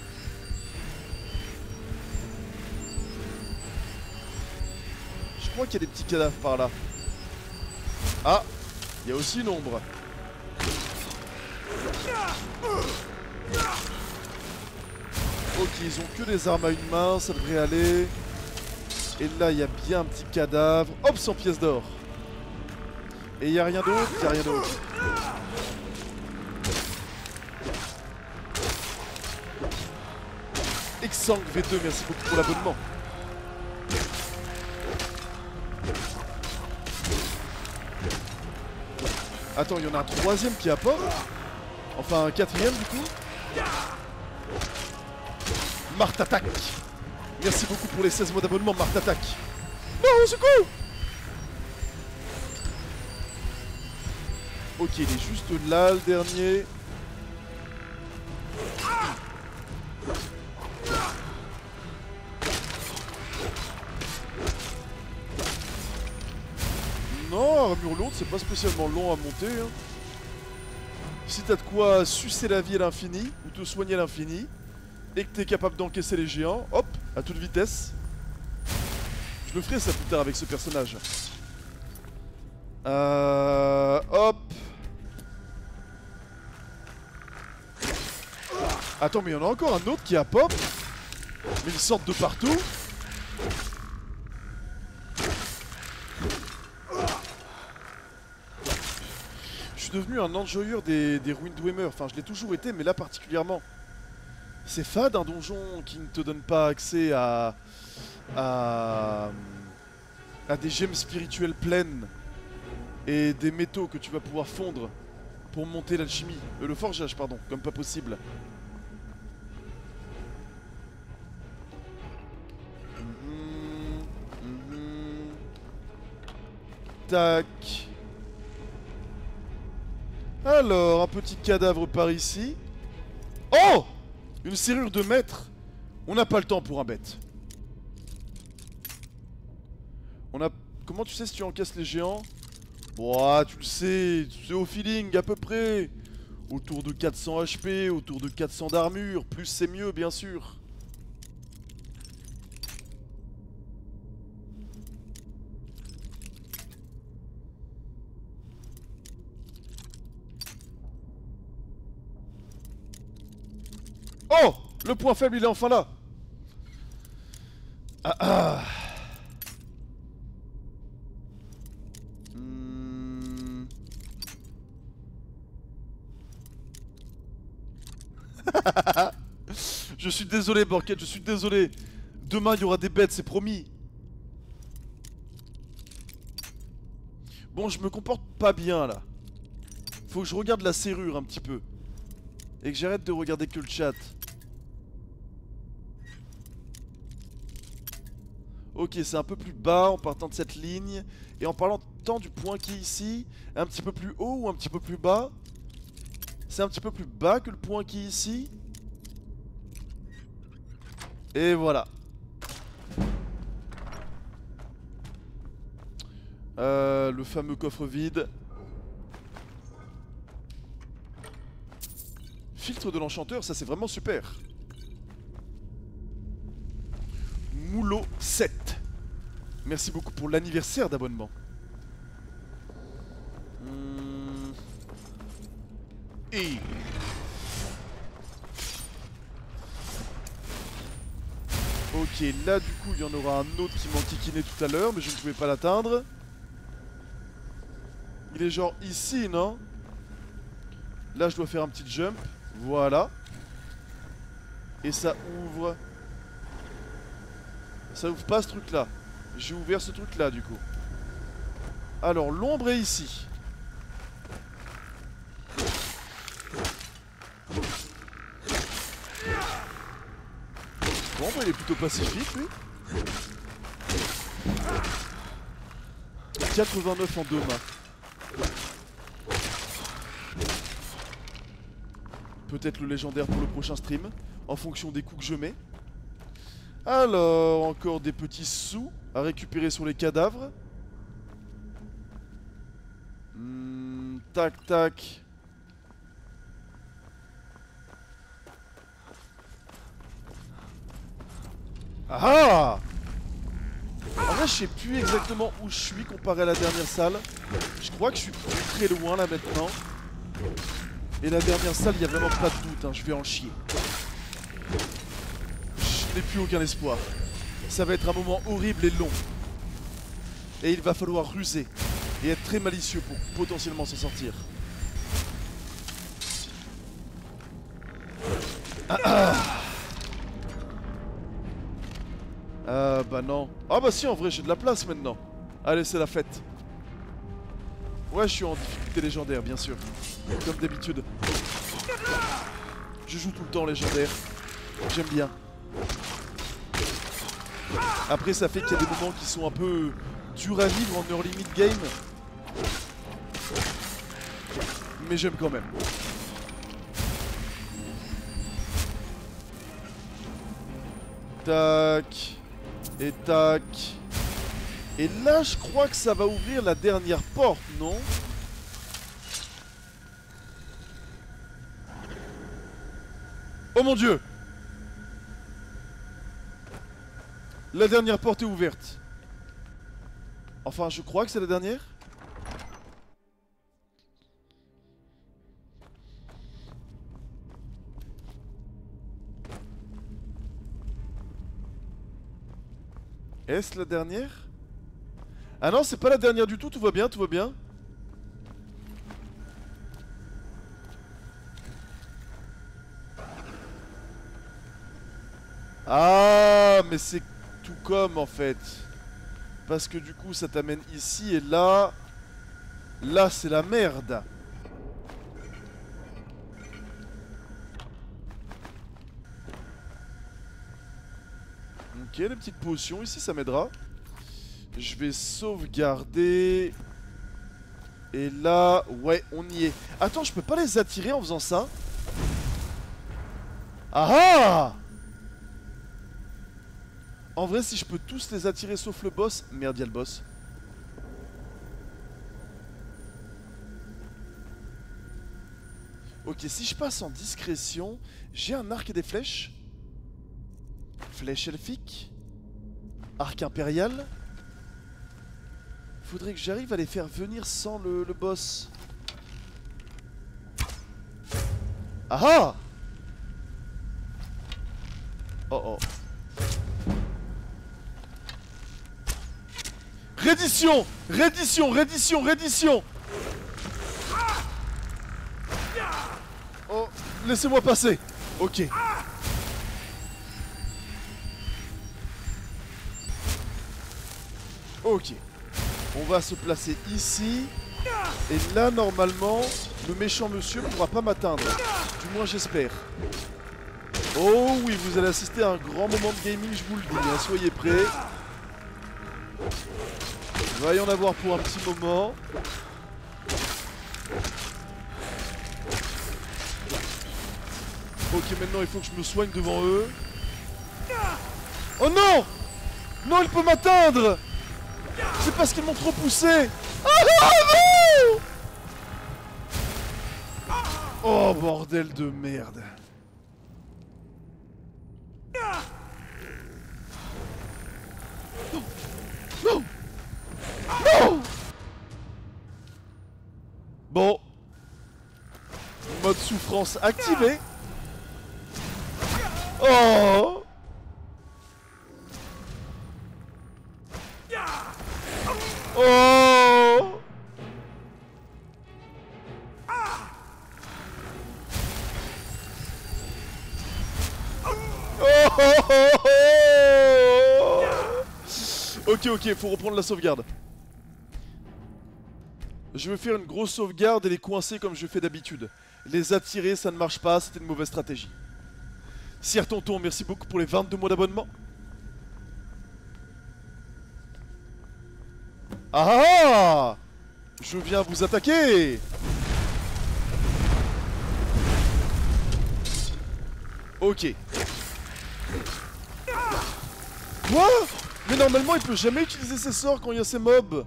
Je crois qu'il y a des petits cadavres par là. Ah, il y a aussi une ombre. Ok, ils ont que des armes à une main, ça devrait aller. Et là, il y a bien un petit cadavre. Hop, cent pièces d'or. Et il n'y a rien d'autre, il n'y a rien d'autre. Xang V deux, merci beaucoup pour l'abonnement. Attends, il y en a un troisième qui apporte. Enfin, un quatrième du coup. Marthe attaque. Merci beaucoup pour les seize mois d'abonnement, Marthe attaque. Non, au secours. Ok, il est juste là, le dernier. Non, armure lourde, c'est pas spécialement long à monter. Hein. Si t'as de quoi sucer la vie à l'infini, ou te soigner à l'infini, et que t'es capable d'encaisser les géants, hop, à toute vitesse. Je le ferai ça plus tard avec ce personnage. Euh... Hop. Attends, mais il y en a encore un autre qui a pop. Mais ils sortent de partout. Je suis devenu un enjoyeur des, des Windwaymer. Enfin, je l'ai toujours été, mais là particulièrement. C'est fade un donjon qui ne te donne pas accès à... à... à des gemmes spirituelles pleines. Et des métaux que tu vas pouvoir fondre pour monter l'alchimie. Euh, le forgeage, pardon, comme pas possible. Tac. Alors, un petit cadavre par ici. Oh! Une serrure de maître. On n'a pas le temps pour un bête. On a... Comment tu sais si tu encaisses les géants? Bon, tu le sais, c'est au feeling à peu près. Autour de quatre cents H P, autour de quatre cents d'armure. Plus c'est mieux, bien sûr. Oh! Le point faible, il est enfin là. Ah ah. Hmm. Je suis désolé, Borquette, je suis désolé. Demain, il y aura des bêtes, c'est promis. Bon, je me comporte pas bien, là. Faut que je regarde la serrure un petit peu. Et que j'arrête de regarder que le chat. Ok, c'est un peu plus bas en partant de cette ligne. Et en parlant temps du point qui est ici. Un petit peu plus haut ou un petit peu plus bas? C'est un petit peu plus bas que le point qui est ici. Et voilà. Euh, le fameux coffre vide. Filtre de l'enchanteur, ça c'est vraiment super. Moulot sept. Merci beaucoup pour l'anniversaire d'abonnement. Hmm. Et... Ok, là du coup il y en aura un autre qui m'enquiquinait tout à l'heure, mais je ne pouvais pas l'atteindre. Il est genre ici, non? Là je dois faire un petit jump. Voilà. Et ça ouvre. Ça ouvre pas ce truc là. J'ai ouvert ce truc là du coup. Alors l'ombre est ici. Bon bah il est plutôt pacifique lui. quatre-vingt-neuf en deux mains. Peut-être le légendaire pour le prochain stream, en fonction des coups que je mets. Alors, encore des petits sous à récupérer sur les cadavres. Hmm, tac, tac. Ah! En vrai, je sais plus exactement où je suis comparé à la dernière salle. Je crois que je suis très loin là maintenant. Et la dernière salle, il n'y a vraiment pas de doute, hein, je vais en chier. Je n'ai plus aucun espoir. Ça va être un moment horrible et long. Et il va falloir ruser et être très malicieux pour potentiellement s'en sortir. Ah, ah. Ah bah non. Ah bah si, en vrai j'ai de la place maintenant. Allez, c'est la fête. Ouais, je suis en difficulté légendaire, bien sûr. Comme d'habitude. Je joue tout le temps légendaire. J'aime bien. Après, ça fait qu'il y a des moments qui sont un peu durs à vivre en early mid game. Mais j'aime quand même. Tac. Et tac. Et là, je crois que ça va ouvrir la dernière porte, non? Oh mon dieu! La dernière porte est ouverte. Enfin, je crois que c'est la dernière. Est-ce la dernière? Ah non, c'est pas la dernière du tout, tout va bien, tout va bien. Ah, mais c'est tout comme en fait. Parce que du coup, ça t'amène ici et là. Là, c'est la merde. Ok, les petites potions ici, ça m'aidera. Je vais sauvegarder. Et là, ouais, on y est. Attends, je peux pas les attirer en faisant ça? Ah ah! En vrai, si je peux tous les attirer sauf le boss... Merde, il y a le boss. Ok, si je passe en discrétion, j'ai un arc et des flèches. Flèche elfique. Arc impérial. Faudrait que j'arrive à les faire venir sans le, le boss. Ah ah! Oh oh. Reddition! Reddition! Reddition! Reddition! Oh, laissez-moi passer. Ok. Ok. On va se placer ici. Et là, normalement, le méchant monsieur ne pourra pas m'atteindre. Du moins, j'espère. Oh oui, vous allez assister à un grand moment de gaming, je vous le dis. Hein. Soyez prêts. Va y en avoir pour un petit moment. Ok, maintenant il faut que je me soigne devant eux. Oh non! Non, il peut m'atteindre! C'est parce qu'ils m'ont trop poussé! Ah non! Oh bordel de merde! Non! Non! Non! Bon. Mode souffrance activé. Oh! Oh! Oh! Ok, ok, faut reprendre la sauvegarde. Je veux faire une grosse sauvegarde et les coincer comme je fais d'habitude. Les attirer, ça ne marche pas, c'était une mauvaise stratégie. Sire Tonton, merci beaucoup pour les vingt-deux mois d'abonnement. Ah! Je viens vous attaquer! Ok. Quoi? Mais normalement il peut jamais utiliser ses sorts quand il y a ses mobs.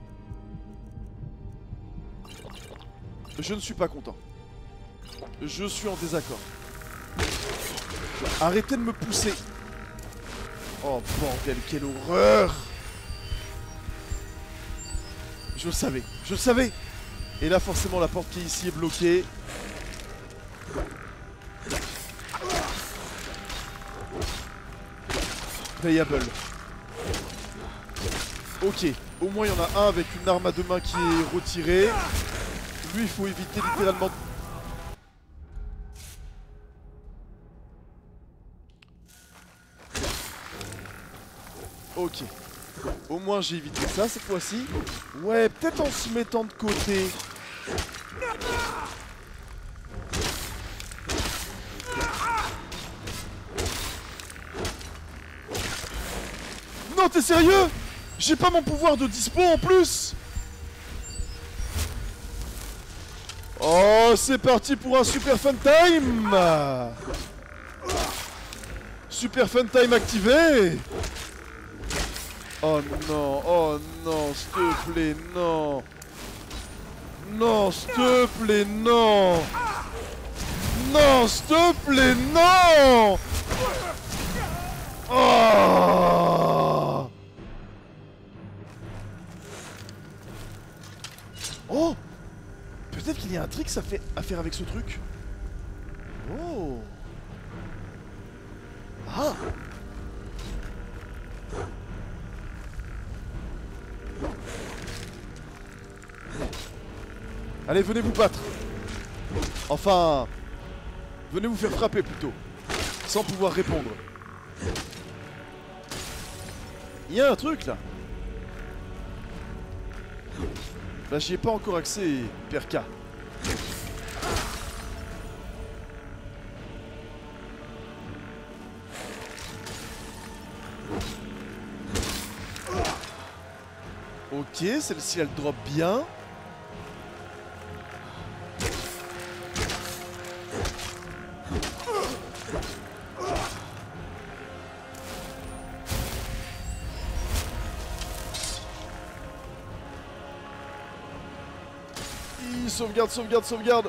Je ne suis pas content. Je suis en désaccord. Arrêtez de me pousser. Oh bordel, quelle horreur! Je le savais, je le savais. Et là forcément la porte qui est ici est bloquée. Payable. Ok, au moins il y en a un avec une arme à deux mains qui est retirée. Lui il faut éviter littéralement. Ok. Au moins j'ai évité ça cette fois-ci. Ouais, peut-être en se mettant de côté. Non, t'es sérieux? J'ai pas mon pouvoir de dispo en plus. Oh, c'est parti pour un super fun time. Super fun time activé. Oh non, oh non, s'il te plaît, non. Non, s'il te plaît, non. Non, s'il te plaît, non. Oh. Oh. Peut-être qu'il y a un trick à, fait, à faire avec ce truc. Oh. Ah. Allez, venez vous battre. Enfin, venez vous faire frapper plutôt. Sans pouvoir répondre. Il y a un truc là. Bah j'y ai pas encore accès, Perka. Ok, celle-ci elle drop bien. Sauvegarde, sauvegarde, sauvegarde.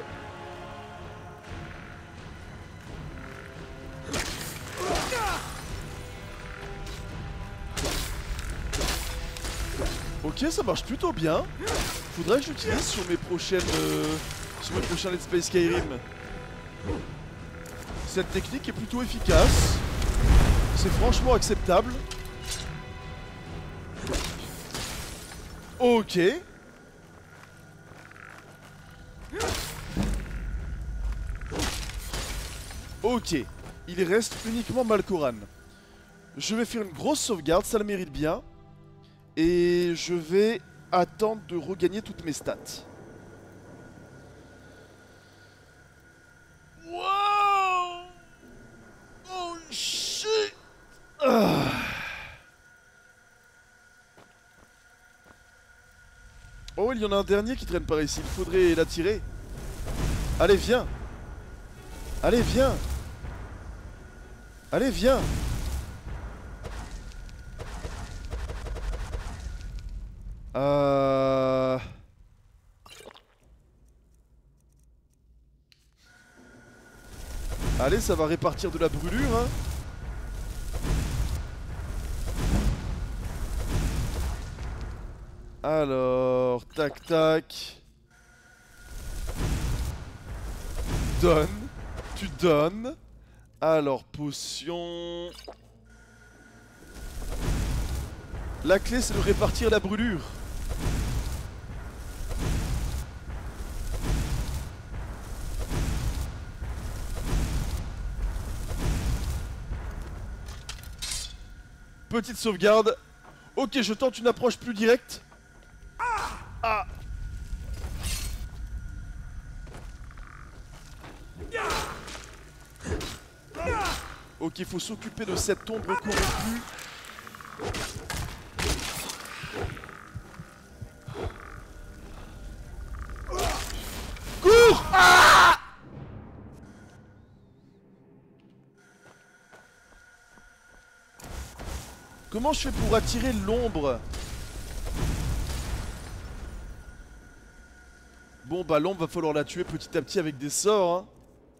Ok, ça marche plutôt bien. Faudrait que j'utilise sur mes prochaines... Euh, sur mes prochains Let's Play Skyrim. Cette technique est plutôt efficace. C'est franchement acceptable. Ok. Ok, il reste uniquement Malkoran. Je vais faire une grosse sauvegarde, ça le mérite bien. Et je vais attendre de regagner toutes mes stats. Wow! Oh shit! Ah. moi, il y en a un dernier qui traîne par ici. Il faudrait l'attirer. Allez, viens. Allez, viens. Allez, viens. Euh... Allez, ça va répartir de la brûlure, hein. Alors, tac tac. Donne. Tu donnes. Alors, potion. La clé, c'est de répartir la brûlure. Petite sauvegarde. Ok, je tente une approche plus directe. Ah. Ok, il faut s'occuper de cette ombre corrompue. Cours! Ah! Comment je fais pour attirer l'ombre? Bon bah l'ombre va falloir la tuer petit à petit avec des sorts hein.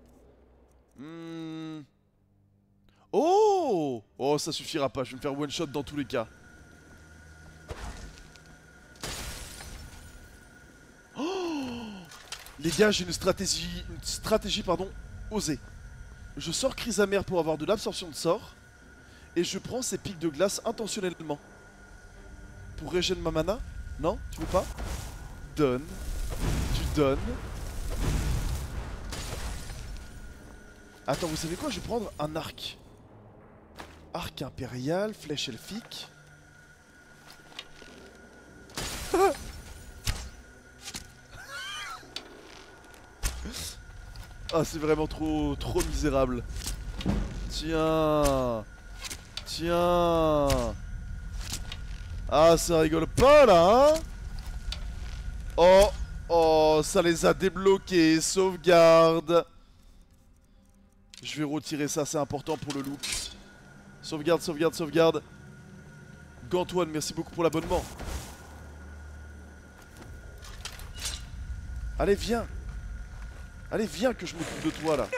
Hmm. Oh! Oh ça suffira pas, je vais me faire one shot dans tous les cas. Oh! Les gars j'ai une stratégie, une stratégie pardon, osée. Je sors crise amère pour avoir de l'absorption de sort. Et je prends ces pics de glace intentionnellement. Pour régénérer ma mana? Non? Tu veux pas? Donne. Tu donnes. Attends, vous savez quoi? Je vais prendre un arc. Arc impérial, flèche elfique. Ah, c'est vraiment trop, trop misérable. Tiens. Tiens. Ah, ça rigole pas là, hein? Oh, oh, ça les a débloqués. Sauvegarde. Je vais retirer ça, c'est important pour le look. Sauvegarde, sauvegarde, sauvegarde. Gantoine, merci beaucoup pour l'abonnement. Allez, viens. Allez, viens que je m'occupe de toi là.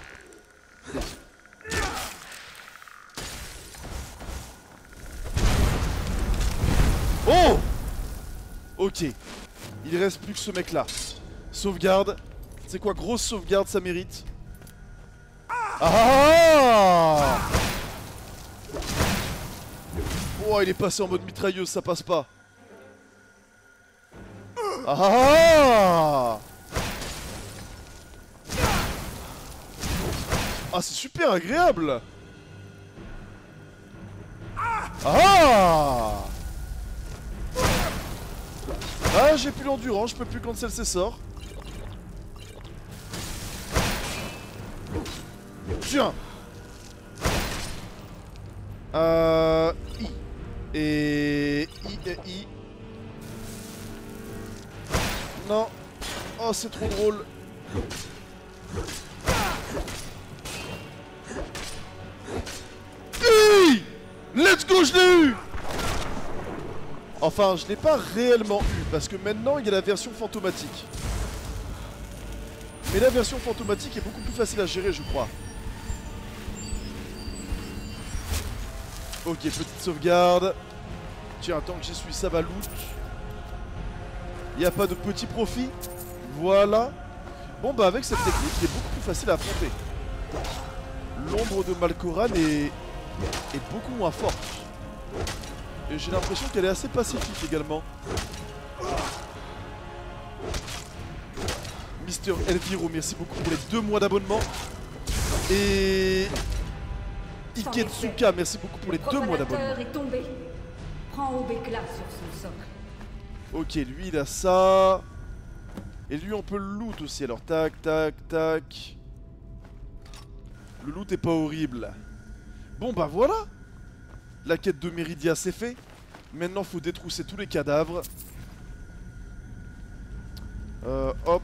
Oh! Ok. Il reste plus que ce mec là. Sauvegarde. C'est quoi, grosse sauvegarde, ça mérite. Ah! Oh, il est passé en mode mitrailleuse, ça passe pas. Ah! Ah, c'est super agréable. Ah! Ah, j'ai plus l'endurance, je peux plus cancel ses sorts. Tiens. Euh... I. Et... I et I. Non. Oh, c'est trop drôle. I. Let's go, je l'ai eu. Enfin, je l'ai pas réellement eu, parce que maintenant, il y a la version fantomatique. Mais la version fantomatique est beaucoup plus facile à gérer, je crois. Ok, petite sauvegarde. Tiens, tant que j'y suis, ça va loot. Il n'y a pas de petit profit. Voilà. Bon, bah avec cette technique, il est beaucoup plus facile à affronter. L'ombre de Malkoran est... est beaucoup moins forte. Et j'ai l'impression qu'elle est assez pacifique également. Mister Elviro, merci beaucoup pour les deux mois d'abonnement. Et... Iketsuka, merci beaucoup pour les deux mois d'abonnement. Est tombé. Prends Obekla sur son socle. Ok, lui il a ça. Et lui on peut le loot aussi. Alors tac, tac, tac. Le loot est pas horrible. Bon bah voilà. La quête de Meridia c'est fait. Maintenant faut détrousser tous les cadavres. Euh, hop.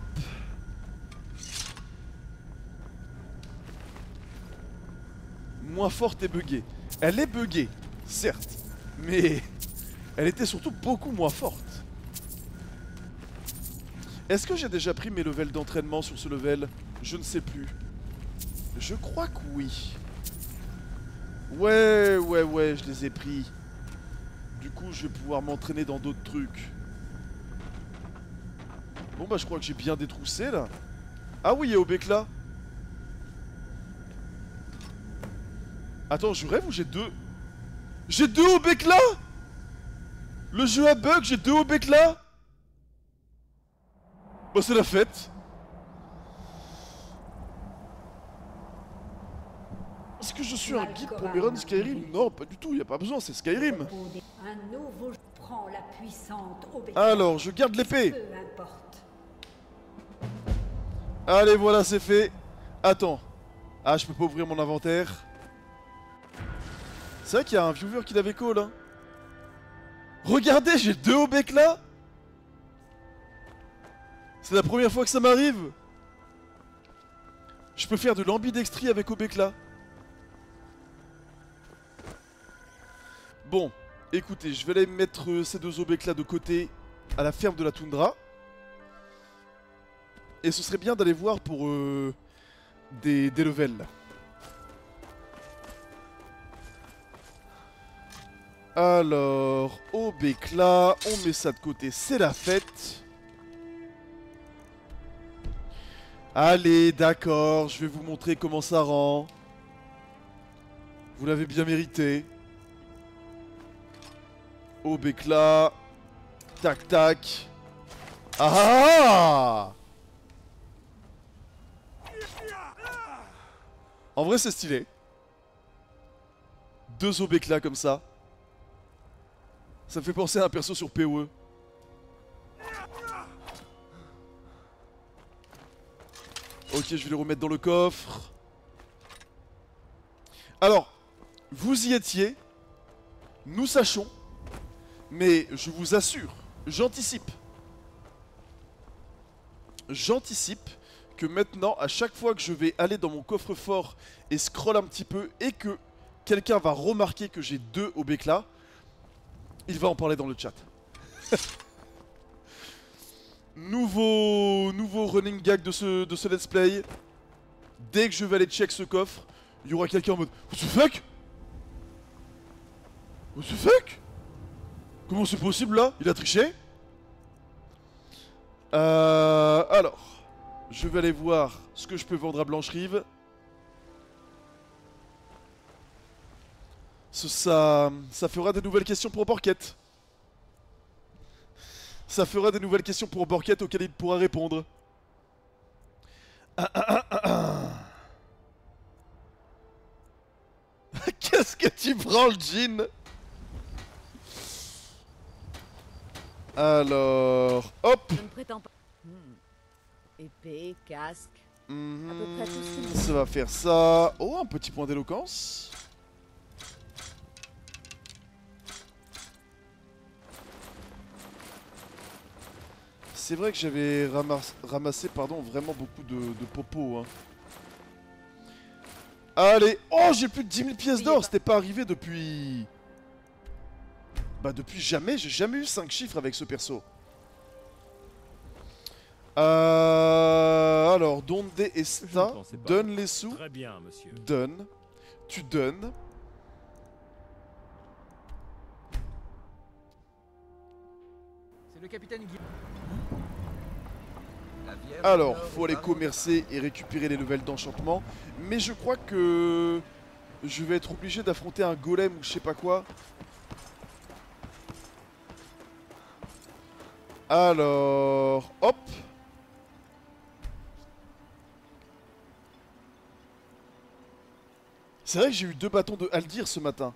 Moins forte et buggée. Elle est buggée, certes. Mais elle était surtout beaucoup moins forte. Est-ce que j'ai déjà pris mes levels d'entraînement sur ce level? Je ne sais plus. Je crois que oui. Ouais, ouais, ouais, je les ai pris. Du coup, je vais pouvoir m'entraîner dans d'autres trucs. Bon, bah, je crois que j'ai bien détroussé, là. Ah oui, il y a Obekla. Attends, je rêve ou j'ai deux... J'ai deux Obekla? Le jeu a bug, j'ai deux Obekla? Bah, c'est la fête. Est-ce que je suis un guide pour mes runs Skyrim? Non, pas du tout, y a pas besoin, c'est Skyrim. Un nouveau prend la puissante Obekla. Alors, je garde l'épée. Peu importe. Allez, voilà, c'est fait. Attends. Ah, je peux pas ouvrir mon inventaire. C'est vrai qu'il y a un viewer qui l'avait call, hein. Regardez, j'ai deux Obekla. C'est la première fois que ça m'arrive. Je peux faire de l'ambidextrie avec Obekla. Bon, écoutez, je vais aller mettre euh, ces deux Obekla de côté à la ferme de la toundra. Et ce serait bien d'aller voir pour euh, des, des levels. Alors, Obekla, on met ça de côté, c'est la fête. Allez, d'accord, je vais vous montrer comment ça rend. Vous l'avez bien mérité. Obekla. Tac, tac. Ah! En vrai, c'est stylé. Deux Obekla comme ça. Ça me fait penser à un perso sur P O E. Ok, je vais les remettre dans le coffre. Alors, vous y étiez. Nous sachons. Mais je vous assure, j'anticipe. J'anticipe que maintenant, à chaque fois que je vais aller dans mon coffre-fort et scroll un petit peu et que quelqu'un va remarquer que j'ai deux Obekla, il va en parler dans le chat. nouveau, nouveau running gag de ce, de ce let's play. Dès que je vais aller check ce coffre, il y aura quelqu'un en mode What the fuck? What the fuck? Comment c'est possible là? Il a triché? Euh, alors, je vais aller voir ce que je peux vendre à Blancherive. Ça, ça, ça fera des nouvelles questions pour Borquette. Ça fera des nouvelles questions pour Borquette auxquelles il pourra répondre. Ah, ah, ah, ah, ah. Qu'est-ce que tu prends le jean? Alors, hop. Je ne prétends pas. Hmm. Épée, casque. Mmh, À peu près tout ce qu'il me ça va faire ça. Oh, un petit point d'éloquence. C'est vrai que j'avais ramassé, ramassé pardon, vraiment beaucoup de, de popos. Hein. Allez. Oh, j'ai plus de dix mille pièces d'or. C'était pas arrivé depuis... Bah depuis jamais, j'ai jamais eu cinq chiffres avec ce perso. Euh, alors, donde esta, donne les sous. Très bien, monsieur. Donne. Tu donnes. C'est le capitaine Guy. La Vierge Alors, du Nord faut est aller parée au commercer et récupérer les levels d'enchantement. Mais je crois que je vais être obligé d'affronter un golem ou je sais pas quoi. Alors, hop. C'est vrai que j'ai eu deux bâtons de Haldir ce matin.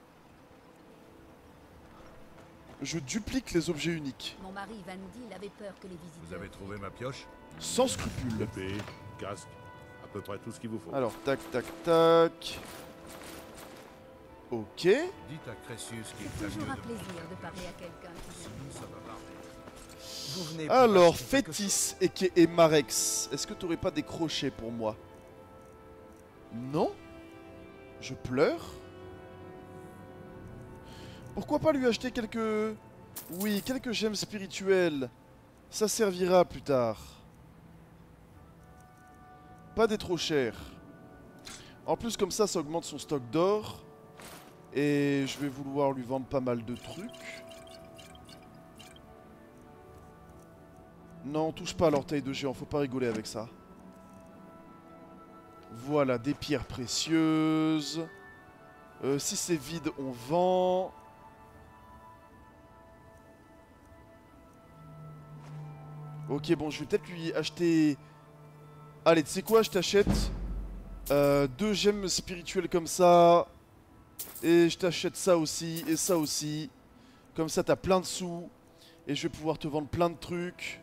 Je duplique les objets uniques. Mon mari Vandil avait peur que les visiteurs... Vous avez trouvé ma pioche? Sans scrupule. Épée, casque, à peu près tout ce qu'il vous faut. Alors, tac, tac, tac. Ok. Dites à Crécius qu'il C'est fait toujours mieux un de plaisir de parler à quelqu'un qui vient. Sinon, ça va barder. Vous venez pour Alors, acheter quelque Fétis et, et Marex, est-ce que tu aurais pas des crochets pour moi? Non? Je pleure? Pourquoi pas lui acheter quelques... Oui, quelques gemmes spirituelles. Ça servira plus tard. Pas des trop chers. En plus, comme ça, ça augmente son stock d'or. Et je vais vouloir lui vendre pas mal de trucs. Non, touche pas à l'orteil de géant, faut pas rigoler avec ça. Voilà, des pierres précieuses. Euh, si c'est vide, on vend. Ok, bon, je vais peut-être lui acheter... Allez, tu sais quoi, je t'achète euh, deux gemmes spirituelles comme ça. Et je t'achète ça aussi, et ça aussi. Comme ça, t'as plein de sous. Et je vais pouvoir te vendre plein de trucs.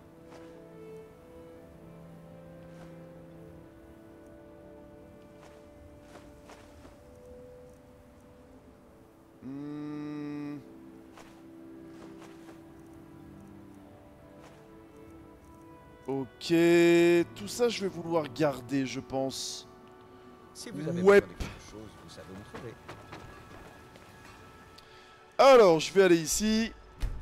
Hmm. Ok, tout ça je vais vouloir garder, je pense. Si vous avez Ouais. besoin de quelque chose, vous savez me trouver. Alors, je vais aller ici.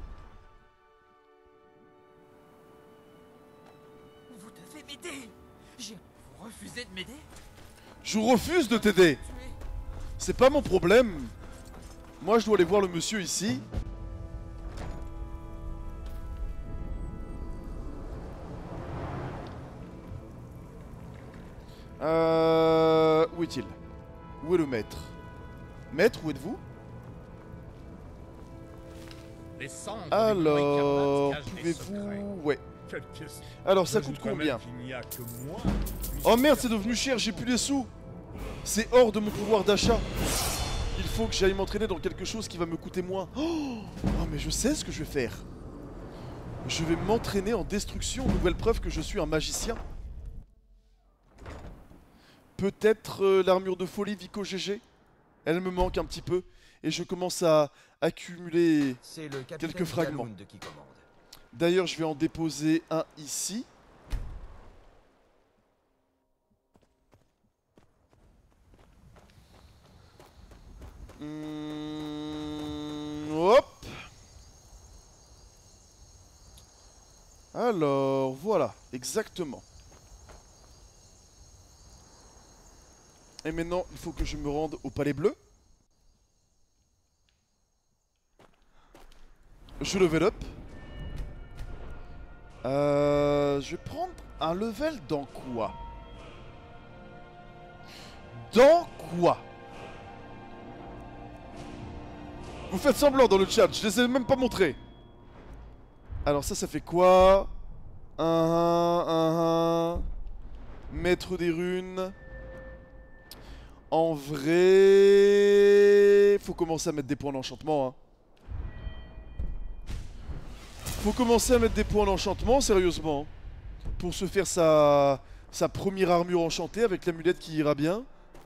Vous devez m'aider. J'ai... Vous refusez de m'aider? Je refuse de t'aider. Tuer. C'est pas mon problème. Moi, je dois aller voir le monsieur ici. Euh... Où est-il? Où est le maître? Maître, où êtes-vous? Les cendres du Alors, Moïcarnat cachent des secrets. pouvez-vous... Ouais. Quelques- Alors, ça J'ajoute coûte quand même combien? qu'il n'y a que moi qui puisse Oh merde, faire c'est devenu ça. cher, j'ai plus les sous. C'est hors de mon pouvoir d'achat. Il faut que j'aille m'entraîner dans quelque chose qui va me coûter moins. Oh, oh, mais je sais ce que je vais faire. Je vais m'entraîner en destruction, nouvelle preuve que je suis un magicien. Peut-être euh, l'armure de folie Vico G G. Elle me manque un petit peu. Et je commence à accumuler... C'est le capitaine Quelques fragments. Galound qui commande. D'ailleurs, je vais en déposer un ici. Hmm, hop. Alors, voilà, exactement. Et maintenant, il faut que je me rende au Palais Bleu. Je level up. Euh, je vais prendre un level dans quoi? Dans quoi? Vous faites semblant dans le chat, je les ai même pas montrés. Alors ça, ça fait quoi? Un, un, un. Maître des runes. En vrai... Faut commencer à mettre des points d'enchantement, hein. Faut commencer à mettre des points d'enchantement, sérieusement. Pour se faire sa, sa première armure enchantée avec l'amulette qui ira bien.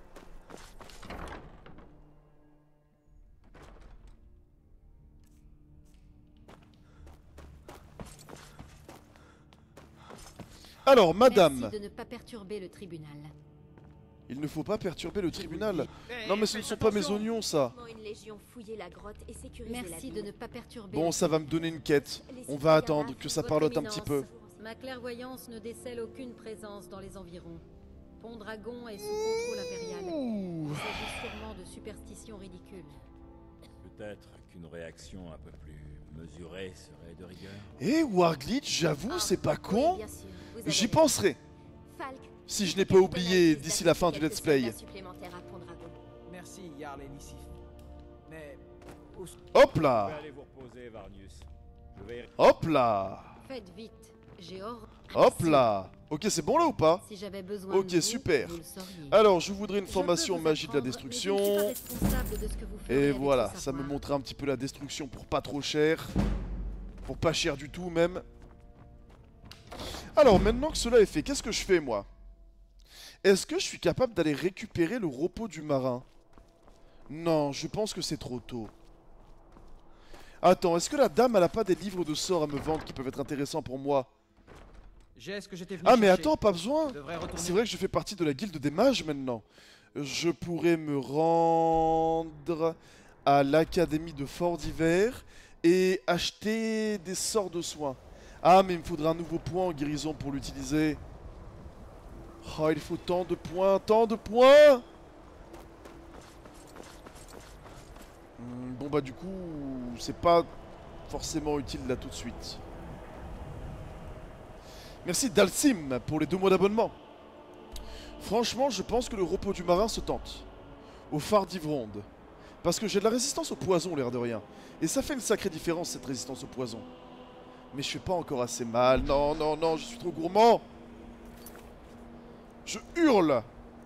Alors, madame, Merci de ne pas perturber le tribunal. il ne faut pas perturber le tribunal. Non mais ce ne sont pas mes oignons, ça. Une légion fouiller la grotte et sécuriser Merci de ne pas perturber. Bon, le ça va me donner une quête. On va attendre que ça parlote un petit peu. Ma clairvoyance ne décèle aucune présence dans les environs. Pont-Dragon est sous contrôle impérial. Il s'agit sûrement de superstitions ridicules. Peut-être qu'une réaction un peu plus mesurée serait de rigueur. Eh, Warglitch, j'avoue, c'est pas con. Oui, bien sûr. Vous avez J'y raison. penserai. Falk, Si je n'ai pas oublié d'ici la fin du let's play. soldats supplémentaires à Pont-Dragon. Merci, Jarl Elisif. Mais... où s- Hop Vous pouvez là. aller vous reposer, Varnius. Je vais y Hop là. Faites vite, j'ai hors... Hop là. Ok, c'est bon là ou pas? Si j'avais besoin Ok, de vous, super. vous le sauriez. Alors, je voudrais une Je formation peux vous magie de la apprendre, destruction. mais je ne suis pas responsable de ce que vous ferez Et avec voilà, ce ça me savoir. montrait un petit peu la destruction pour pas trop cher. Pour pas cher du tout même. Alors, maintenant que cela est fait, qu'est-ce que je fais moi? Est-ce que je suis capable d'aller récupérer le repos du marin? Non, je pense que c'est trop tôt. Attends, est-ce que la dame, elle a pas des livres de sorts à me vendre qui peuvent être intéressants pour moi? J'ai ce que j'étais venu Ah mais chercher. attends, pas besoin. Je devrais retourner. C'est vrai que je fais partie de la guilde des mages maintenant. Je pourrais me rendre à l'académie de Fort d'Hiver et acheter des sorts de soins. Ah mais il me faudra un nouveau point en guérison pour l'utiliser. Oh, il faut tant de points, tant de points. Hmm, Bon bah du coup, c'est pas forcément utile là tout de suite. Merci Dalsim pour les deux mois d'abonnement. Franchement, je pense que le repos du marin se tente. Au phare d'Ivronde. Parce que j'ai de la résistance au poison, l'air de rien. Et ça fait une sacrée différence, cette résistance au poison. Mais je fais pas encore assez mal. Non, non, non, je suis trop gourmand. Je hurle.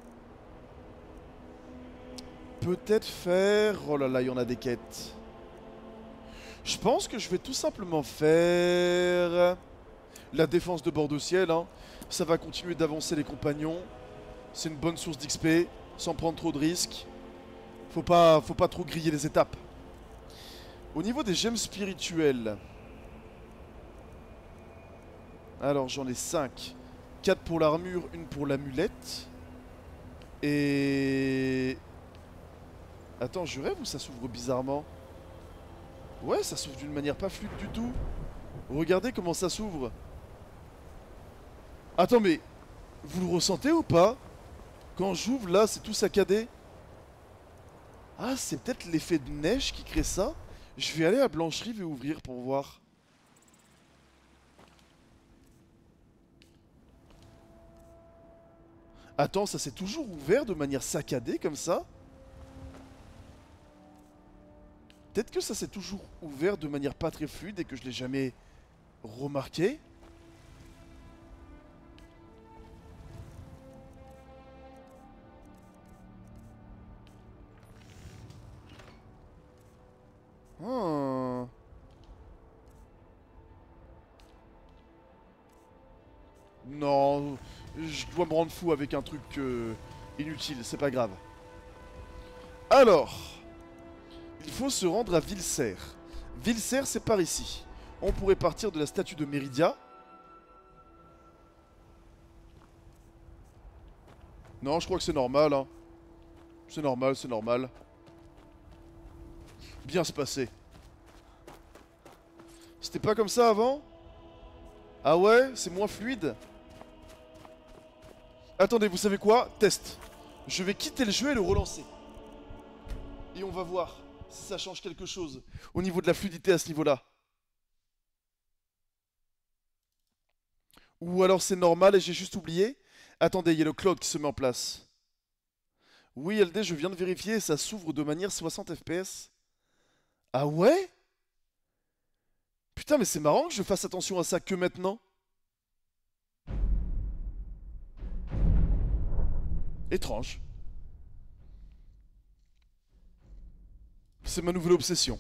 Peut-être faire... Oh là là, il y en a des quêtes. Je pense que je vais tout simplement faire... la défense de bord de ciel, hein. Ça va continuer d'avancer les compagnons. C'est une bonne source d'X P, sans prendre trop de risques. Faut pas, faut pas trop griller les étapes. Au niveau des gemmes spirituelles... Alors j'en ai cinq. quatre pour l'armure, une pour l'amulette. Et... Attends, je rêve ou ça s'ouvre bizarrement? Ouais, ça s'ouvre d'une manière pas fluide du tout. Regardez comment ça s'ouvre. Attends, mais... Vous le ressentez ou pas? Quand j'ouvre là, c'est tout saccadé. Ah, c'est peut-être l'effet de neige qui crée ça. Je vais aller à Blancherive et ouvrir pour voir. Attends, ça s'est toujours ouvert de manière saccadée comme ça? Peut-être que ça s'est toujours ouvert de manière pas très fluide et que je l'ai jamais remarqué. Hmm. Non, je dois me rendre fou avec un truc euh, inutile, c'est pas grave. Alors, il faut se rendre à Vilser. Vilser, c'est par ici. On pourrait partir de la statue de Méridia. Non, je crois que c'est normal, hein. C'est normal, c'est normal. Bien se passer. C'était pas comme ça avant? Ah ouais? C'est moins fluide? Attendez, vous savez quoi? Test. Je vais quitter le jeu et le relancer. Et on va voir si ça change quelque chose au niveau de la fluidité à ce niveau-là. Ou alors c'est normal et j'ai juste oublié. Attendez, il y a le cloud qui se met en place. Oui, L D, je viens de vérifier, ça s'ouvre de manière soixante F P S. Ah ouais? Putain, mais c'est marrant que je fasse attention à ça que maintenant. Étrange. C'est ma nouvelle obsession.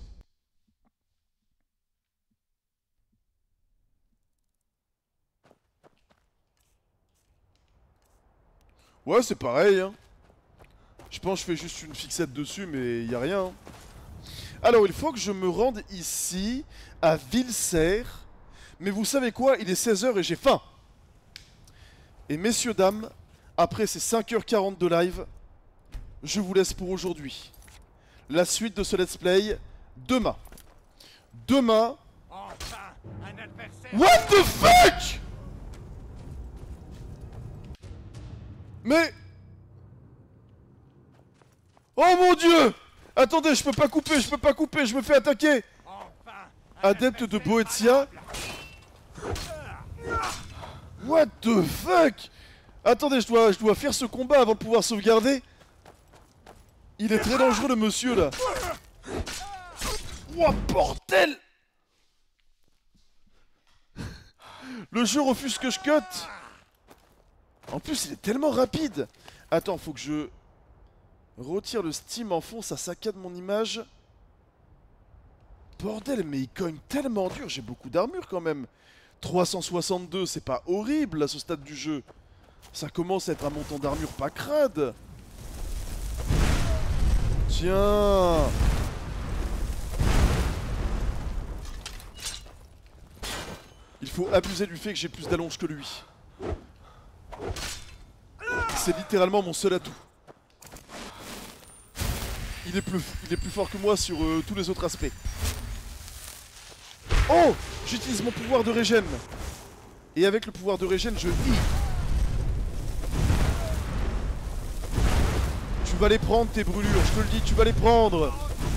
Ouais, c'est pareil, hein. Je pense que je fais juste une fixette dessus, mais il n'y a rien. Hein. Alors, il faut que je me rende ici, à Vilser. Mais vous savez quoi? Il est seize heures et j'ai faim. Et messieurs, dames, après ces cinq heures quarante de live, je vous laisse pour aujourd'hui. La suite de ce let's play, demain. Demain... What the fuck? Mais... Oh mon dieu! Attendez, je peux pas couper, je peux pas couper, je me fais attaquer! Adepte de Boetia? What the fuck? Attendez, je dois, je dois faire ce combat avant de pouvoir sauvegarder. Il est très dangereux le monsieur là. Ouah, bordel! Le jeu refuse que je cut. En plus, il est tellement rapide. Attends, faut que je retire le Steam en fond, ça saccade mon image. Bordel, mais il cogne tellement dur. J'ai beaucoup d'armure quand même. trois cent soixante-deux, c'est pas horrible à ce stade du jeu. Ça commence à être un montant d'armure pas crade. Tiens. Il faut abuser du fait que j'ai plus d'allonge que lui. C'est littéralement mon seul atout. Il est plus, il est plus fort que moi sur euh, tous les autres aspects. Oh! J'utilise mon pouvoir de régène. Et avec le pouvoir de régène, je hit. Tu vas les prendre tes brûlures, je te le dis, tu vas les prendre.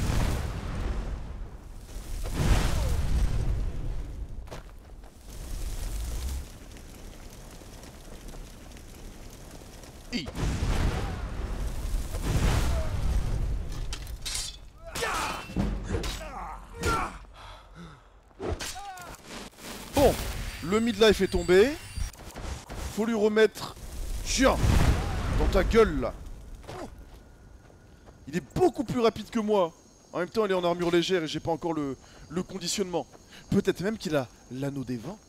I. Bon, le midlife est tombé. Faut lui remettre... Tiens, dans ta gueule là. Il est beaucoup plus rapide que moi. En même temps, il est en armure légère et j'ai pas encore le, le conditionnement. Peut-être même qu'il a l'anneau des vents.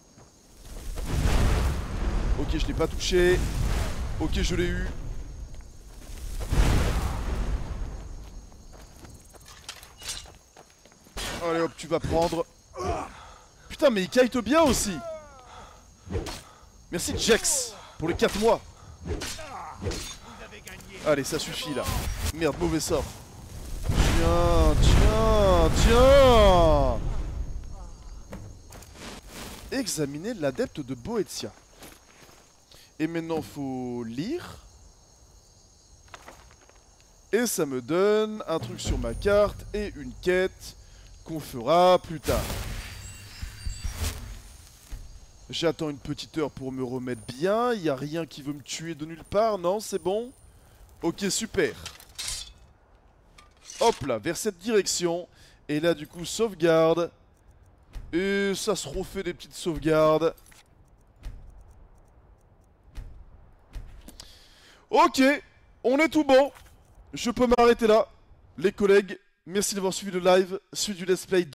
Ok, je l'ai pas touché. Ok, je l'ai eu. Allez hop, tu vas prendre. Putain, mais il kite bien aussi. Merci Jax pour les quatre mois. Allez, ça suffit là. Merde, mauvais sort. Tiens, tiens, tiens. Examiner l'adepte de Boetia. Et maintenant, faut lire. Et ça me donne un truc sur ma carte et une quête qu'on fera plus tard. J'attends une petite heure pour me remettre bien. Il n'y a rien qui veut me tuer de nulle part. Non, c'est bon? Ok, super. Hop là, vers cette direction. Et là, du coup, sauvegarde. Et ça se refait des petites sauvegardes. Ok, on est tout bon. Je peux m'arrêter là. Les collègues, merci d'avoir suivi le live, suivi du let's play.